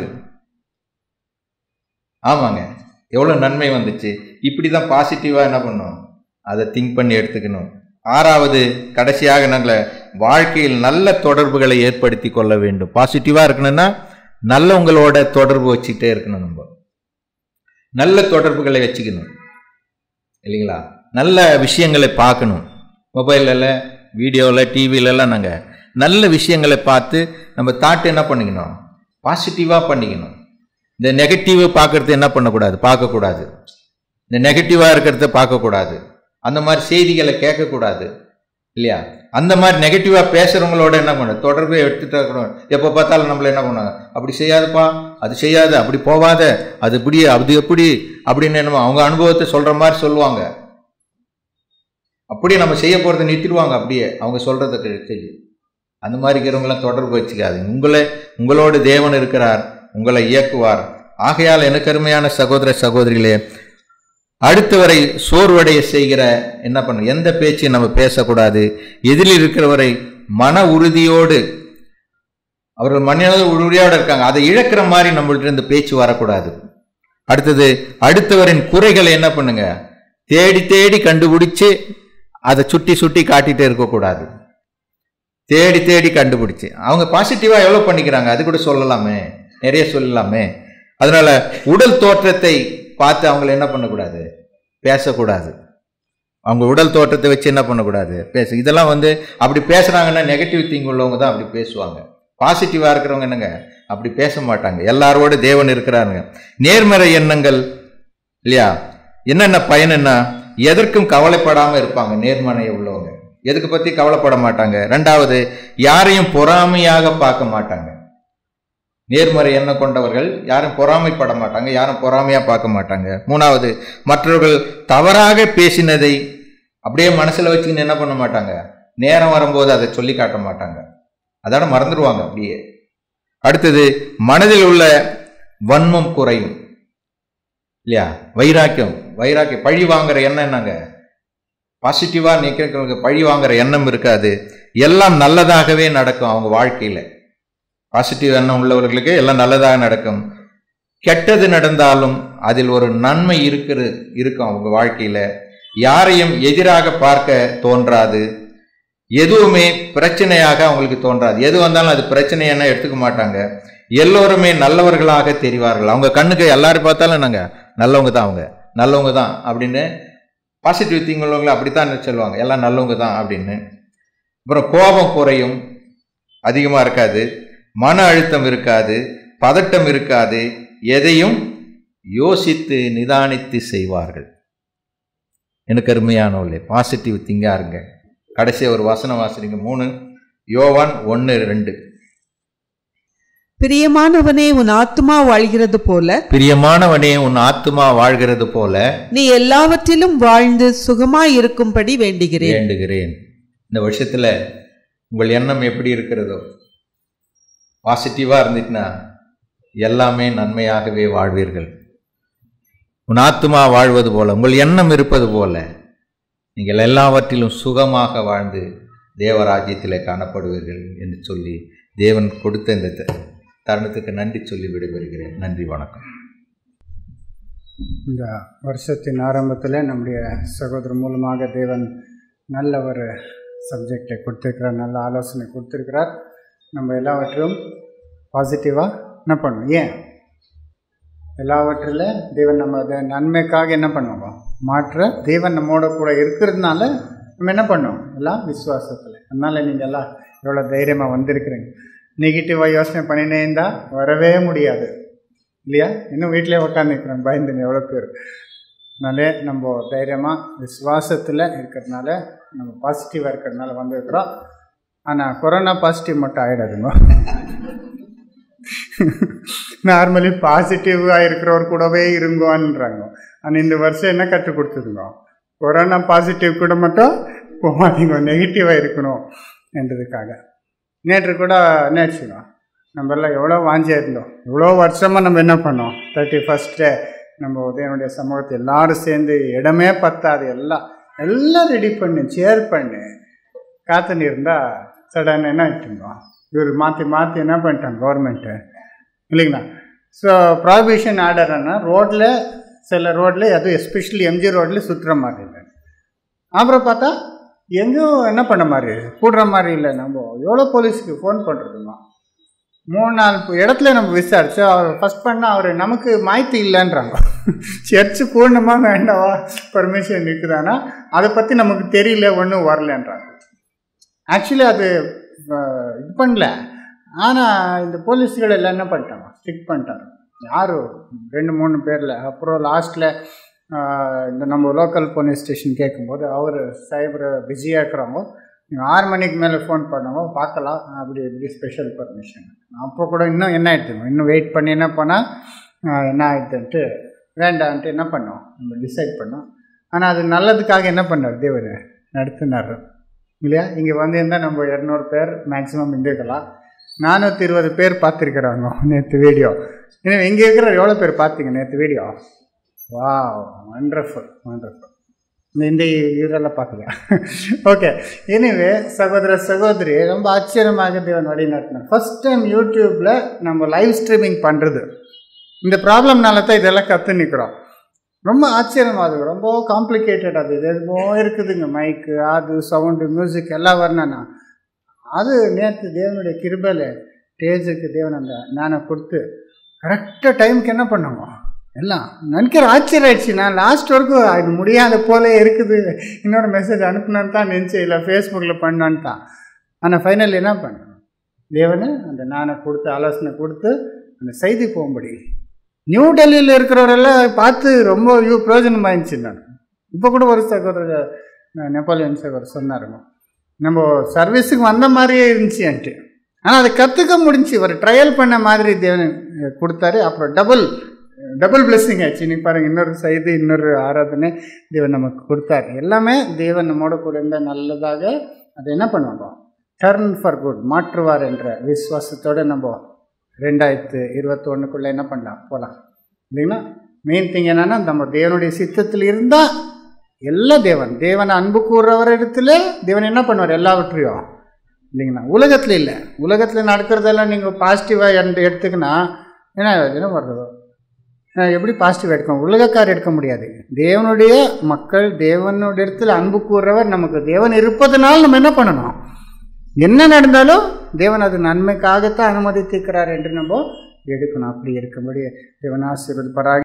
ஆமாங்க, எவ்வளவு நன்மை வந்துச்சு. இப்படிதான் பாசிட்டிவா என்ன பண்ணணும், அதை திங்க் பண்ணி எடுத்துக்கணும். 6வது கடைசியாக நாங்கள் வாழ்க்கையில் நல்ல தொடர்புகளை ஏற்படுத்தி கொள்ள வேண்டும். பாசிட்டிவா இருக்கணும்னா நல்லவங்களோட தொடர்பு வச்சுக்கிட்டே இருக்கணும். நம்ம நல்ல தொடர்புகளை வச்சுக்கணும் இல்லைங்களா? நல்ல விஷயங்களை பார்க்கணும். மொபைலில், வீடியோவில், டிவிலெல்லாம் நாங்கள் நல்ல விஷயங்களை பார்த்து நம்ம தாட்டு என்ன பண்ணிக்கணும், பாசிட்டிவாக பண்ணிக்கணும். இந்த நெகட்டிவ் பார்க்கறது என்ன பண்ணக்கூடாது, பார்க்கக்கூடாது. இந்த நெகட்டிவாக இருக்கிறத பார்க்கக்கூடாது. அந்த மாதிரி செய்திகளை கேட்கக்கூடாது இல்லையா? அந்த மாதிரி நெகட்டிவாக பேசுகிறவங்களோட என்ன பண்ண தொடர்பை எடுத்துகிட்டு இருக்கணும். எப்போ பார்த்தாலும் நம்மள என்ன பண்ணுவாங்க, அப்படி செய்யாதுப்பா, அது செய்யாத, அப்படி போவாத, அது இப்படி, அது எப்படி அப்படின்னு என்னமோ அவங்க அனுபவத்தை சொல்கிற மாதிரி சொல்லுவாங்க. அப்படியே நம்ம செய்ய போகிறத நிறுத்திடுவாங்க. அப்படியே அவங்க சொல்கிறத செய்ய. அந்த மாதிரி இருக்கிறவங்களாம் தொடர்பு வச்சுக்காது. உங்களோட தேவன் இருக்கிறார், உங்களை இயக்குவார். ஆகையால் எனக்கு அருமையான சகோதர சகோதரிகளே, அடுத்தவரை சோர்வடைய செய்கிற என்ன பண்ண எந்த பேச்சையும் நம்ம பேசக்கூடாது. எதிரில் இருக்கிறவரை மன உறுதியோடு, அவர்கள் மன உறுதியோடு இருக்காங்க, அதை இழக்கிற மாதிரி நம்மள்ட்ட இருந்து பேச்சு வரக்கூடாது. அடுத்தது, அடுத்தவரின் குறைகளை என்ன பண்ணுங்க, தேடி தேடி கண்டுபிடிச்சு அதை சுட்டி சுட்டி காட்டிட்டே இருக்கக்கூடாது. தேடி தேடி கண்டுபிடிச்சு அவங்க பாசிட்டிவா எவ்வளவு பண்ணிக்கிறாங்க அது கூட சொல்லலாமே, நிறைய சொல்லலாமே. அதனால உடல் தோற்றத்தை பார்த்து அவங்களை என்ன பண்ணக்கூடாது, பேசக்கூடாது. அவங்க உடல் தோற்றத்தை வச்சு என்ன பண்ணக்கூடாது, இதெல்லாம் அப்படி பேசுறாங்கன்னா நெகட்டிவ் திங் உள்ளவங்க தான் அப்படி பேசுவாங்க. பாசிட்டிவா இருக்கிறவங்க என்னங்க அப்படி பேச மாட்டாங்க. எல்லாரோட தேவன் இருக்கிறாருங்க. நேர்மறை எண்ணங்கள் இல்லையா, என்னென்ன பயனுன்னா எதற்கும் கவலைப்படாம இருப்பாங்க. நேர்மறை உள்ளவங்க எதுக்கு பத்தி கவலைப்பட மாட்டாங்க. 2வது, யாரையும் பொறாமையாக பார்க்க மாட்டாங்க. நேர்மறை எண்ணம் கொண்டவர்கள் யாரும் பொறாமைப்பட மாட்டாங்க, யாரும் பொறாமையா பார்க்க மாட்டாங்க. 3வது, மற்றவர்கள் தவறாக பேசினதை அப்படியே மனசுல வச்சுக்கின்னு என்ன பண்ண மாட்டாங்க, நேரம் வரும்போது அதை சொல்லி காட்ட மாட்டாங்க, அதோட மறந்துடுவாங்க அப்படியே. அடுத்தது, மனதில் உள்ள வன்மம் குறையும் இல்லையா, வைராக்கியம் பழி வாங்குற எண்ணம் என்னங்க, பாசிட்டிவா நினைக்கிறவங்களுக்கு பழி வாங்குற எண்ணம் இருக்காது. எல்லாம் நல்லதாகவே நடக்கும் அவங்க வாழ்க்கையில. பாசிட்டிவ் எண்ணம் உள்ளவர்களுக்கு எல்லாம் நல்லதாக நடக்கும். கெட்டது நடந்தாலும் அதில் ஒரு நன்மை இருக்கும் அவங்க வாழ்க்கையில. யாரையும் எதிராக பார்க்க தோன்றாது. எதுவுமே பிரச்சனையாக அவங்களுக்கு தோன்றாது. எது வந்தாலும் அது பிரச்சனை என்ன எடுத்துக்க மாட்டாங்க. எல்லோருமே நல்லவர்களாக தெரிவார்கள். அவங்க கண்ணுக்கு எல்லாரும் பார்த்தாலும் நாங்க நல்லவங்க தான், அவங்க நல்லவங்க தான் அப்படின்னு பாசிட்டிவ் திங் உள்ளவங்களை அப்படித்தான் சொல்லுவாங்க, எல்லாம் நல்லவங்க தான் அப்படின்னு. அப்புறம் கோபம் குறையும். அதிகமாக இருக்காது, மன அழுத்தம் இருக்காது, பதட்டம் இருக்காது, எதையும் யோசித்து நிதானித்து செய்வார்கள். எனக்கு அருமையானவர்களே, பாசிட்டிவ் திங்காக இருங்க. கடைசி ஒரு வசனம் வாசிங்க, 3 யோவான் 1:2. பிரியமானவனே உன் ஆத்துமா வாழ்கிறது போல, பிரியமானவனே உன் ஆத்துமா வாழ்கிறது போல நீ எல்லாவற்றிலும் வாழ்ந்து சுகமாய் இருக்கும்படி வேண்டுகிறேன். இந்த வருஷத்துல உங்கள் எண்ணம் எப்படி இருக்கிறதோ, பாசிட்டிவா இருந்துச்சுன்னா எல்லாமே நன்மையாகவே வாழ்வீர்கள். உன் ஆத்துமா வாழ்வது போல, உங்கள் எண்ணம் இருப்பது போல நீங்கள் எல்லாவற்றிலும் சுகமாக வாழ்ந்து தேவராஜ்யத்திலே காணப்படுவீர்கள் என்று சொல்லி தேவன் கொடுத்த இந்த தருணத்துக்கு நன்றி சொல்லி விடைபெறுகிறேன். நன்றி, வணக்கம். இந்த வருஷத்தின் ஆரம்பத்தில் நம்முடைய சகோதரர் மூலமாக தேவன் நல்ல ஒரு சப்ஜெக்டை கொடுத்துருக்கிறார், நல்ல ஆலோசனை கொடுத்துருக்கிறார். நம்ம எல்லாவற்றிலும் பாசிட்டிவாக என்ன பண்ணுவோம்? ஏன் எல்லாவற்றில் தேவன் நம்ம அதை நன்மைக்காக என்ன பண்ணுவோம்? மாற்ற தேவன் நம்மோட கூட இருக்கிறதுனால நம்ம என்ன பண்ணுவோம்? எல்லாம் விசுவாசத்தில். அதனால் நீங்கள் எல்லாம் எவ்வளோ தைரியமாக வந்திருக்கிறீங்க. நெகட்டிவாக யோசனை பண்ணினே இருந்தால் வரவே முடியாது இல்லையா? இன்னும் வீட்டிலே உட்காந்துருக்குறோம் பயந்துங்க எவ்வளோ பேர். அதனாலே நம்ம தைரியமாக விசுவாசத்தில் இருக்கிறதுனால, நம்ம பாசிட்டிவாக இருக்கிறதுனால வந்திருக்கிறோம். ஆனால் கொரோனா பாசிட்டிவ் மட்டும் ஆகிடாதுங்க. நார்மலி பாசிட்டிவாக இருக்கிறவர் கூடவே இருங்கோன்றாங்க. ஆனால் இந்த வருஷம் என்ன கற்றுக் கொடுத்துருங்க? கொரோனா பாசிட்டிவ் கூட மட்டும் போகாதீங்க, நெகட்டிவாக இருக்கணும் என்றதுக்காக. நேற்று கூட என்னாச்சுங்க, நம்ம எல்லாம் எவ்வளோ வாஞ்சியாக இருந்தோம். இவ்வளோ வருஷமாக நம்ம என்ன பண்ணோம்? 31 நம்ம உதயனுடைய சமூகத்தை எல்லோரும் சேர்ந்து, இடமே பத்தாது, எல்லாம் ரெடி பண்ணி சேர் பண்ணி காத்துன்னு இருந்தால் சடன் என்ன ஆகிட்டுங்க, இவர் மாற்றி என்ன பண்ணிட்டாங்க கவர்மெண்ட்டு இல்லைங்களா? ஸோ ப்ராபிஷன் ஆர்டர்னா ரோட்டில், சில ரோட்டில், அதுவும் எஸ்பெஷலி MG ரோட்டில் சுற்றுற மாதிரி இல்லை. அப்புறம் பார்த்தா எங்கேயும் என்ன பண்ண மாதிரி கூடுற மாதிரி இல்லை. நம்ம எவ்வளோ போலீஸுக்கு ஃபோன் பண்ணுறதுமா, 3-4 இடத்துல நம்ம விசாரிச்சு அவர் ஃபஸ்ட் பண்ணால் அவர் நமக்கு மாய்த்து இல்லைன்றாங்க. சர்ச்சு பூர்ணமாக வேண்டாவா, பர்மிஷன் இருக்குதானா, அதை பற்றி நமக்கு தெரியல, ஒன்றும் வரலன்றாங்க. ஆக்சுவலி அது இது பண்ணல. ஆனால் இந்த போலீஸ்கள் எல்லாம் என்ன பண்ணிட்டாங்க, ஸ்ட்ரிக்ட் பண்ணிட்டாங்க. யாரும் 2-3 பேரில். அப்புறம் லாஸ்ட்டில் இந்த நம்ம லோக்கல் போலீஸ் ஸ்டேஷன் கேட்கும்போது அவர் சைபர் பிஸியாக இருக்கிறவங்க, நீங்கள் 6 மணிக்கு மேலே ஃபோன் பண்ணவங்க பார்க்கலாம், அப்படி இப்படி ஸ்பெஷல் பர்மிஷன். அப்போ கூட இன்னும் என்ன ஆகிடுதுங்க, இன்னும் வெயிட் பண்ணி என்ன பண்ணால் என்ன ஆகிடுதுன்ட்டு வேண்டான்ட்டு என்ன பண்ணோம், நம்ம டிசைட் பண்ணோம். ஆனால் அது நல்லதுக்காக என்ன பண்ணார் தேவர் நடத்தினார் இல்லையா? இங்கே வந்து இருந்தால் நம்ம 200 பேர் மேக்ஸிமம் இருந்துக்கலாம். 420 பேர் பார்த்துருக்குறாங்க நேற்று வீடியோ. எனவே இங்கே இருக்கிற எவ்வளோ பேர் பார்த்தீங்க நேற்று வீடியோ? வா, வண்டர்ஃபுல். இந்த இதெல்லாம் பார்க்கல. ஓகே, எனிவே சகோதர சகோதரி, ரொம்ப ஆச்சரியமாக தேவன் வழி நடத்தினார். ஃபஸ்ட் டைம் யூடியூப்பில் நம்ம லைவ் ஸ்ட்ரீமிங் பண்ணுறது. இந்த ப்ராப்ளம்னால தான் இதெல்லாம் கற்று நிற்கிறோம். ரொம்ப ஆச்சரியமாகுது, ரொம்ப காம்ப்ளிகேட்டட். அது எதுவோ இருக்குதுங்க, மைக்கு, அது சவுண்டு, மியூசிக் எல்லாம் வரணும்னா. அது நேற்று தேவனுடைய கிருபையில் ஸ்டேஜுக்கு தேவன் அந்த ஞானம் கொடுத்து கரெக்டாக டைமுக்கு என்ன பண்ணுவோம் எல்லாம் நினைக்கிற ஆச்சரியம் ஆயிடுச்சு. நான் லாஸ்ட் வரைக்கும் அது முடியாத போல இருக்குது, இன்னொரு மெசேஜ் அனுப்பினான்னு தான் நினச்சி, இல்லை ஃபேஸ்புக்கில் பண்ணான்னு தான். ஆனால் ஃபைனல் என்ன பண்ணேன், தேவனை அந்த ஞானம் கொடுத்து ஆலோசனை கொடுத்து அந்த செய்தி போகும்படி நியூ டெல்லியில் இருக்கிறவரெல்லாம் பார்த்து ரொம்ப பிரயோஜனமாக இருந்துச்சு. நான் இப்போ கூட ஒரு சகோதரர் நெப்போலியன் சகோதரர் சொன்னாருங்க, நம்ம சர்வீஸுக்கு வந்த மாதிரியே இருந்துச்சுன்ட்டு. ஆனால் அதை கற்றுக்க முடிஞ்சு, ஒரு ட்ரையல் பண்ண மாதிரி தேவன் கொடுத்தாரு. அப்புறம் டபுள் பிளெஸ்ஸிங் ஆச்சு. இன்னைக்கு பாருங்கள், இன்னொரு செய்தி, இன்னொரு ஆராதனை தேவன் நமக்கு கொடுத்தாரு. எல்லாமே தேவன் நம்மோட கூட இருந்தால் நல்லதாக அதை என்ன பண்ணுவாங்க, டர்ன் ஃபார் குட், மாற்றுவார் என்ற விசுவாசத்தோடு நம்ம 2021 என்ன பண்ணலாம், போகலாம் இல்லைங்களா? மெயின் திங் என்னென்னா, நம்ம தேவனுடைய சித்தத்தில் இருந்தால் எல்லா தேவனை அன்பு கூறுறவர் இடத்துல தேவன் என்ன பண்ணுவார் எல்லாவற்றையும் இல்லைங்களா? உலகத்தில் இல்லை, உலகத்தில் நடக்கிறதெல்லாம் நீங்கள் பாசிட்டிவாக எடுத்துக்கினா என்ன வர்றதோ, எப்படி பாசிட்டிவாக எடுக்க, உலகக்கார் எடுக்க முடியாது. தேவனுடைய மக்கள் தேவனுடைய இடத்துல அன்பு கூறுறவர், நமக்கு தேவன் இருப்பதனால் நம்ம என்ன பண்ணணும், என்ன நடந்தாலும் தேவன் அது நன்மைக்காகத்தான் அனுமதித்திருக்கிறார் என்று நம்ம எடுக்கணும். அப்படி இருக்கும்படி தேவன் ஆசீர்வதிப்பாராக.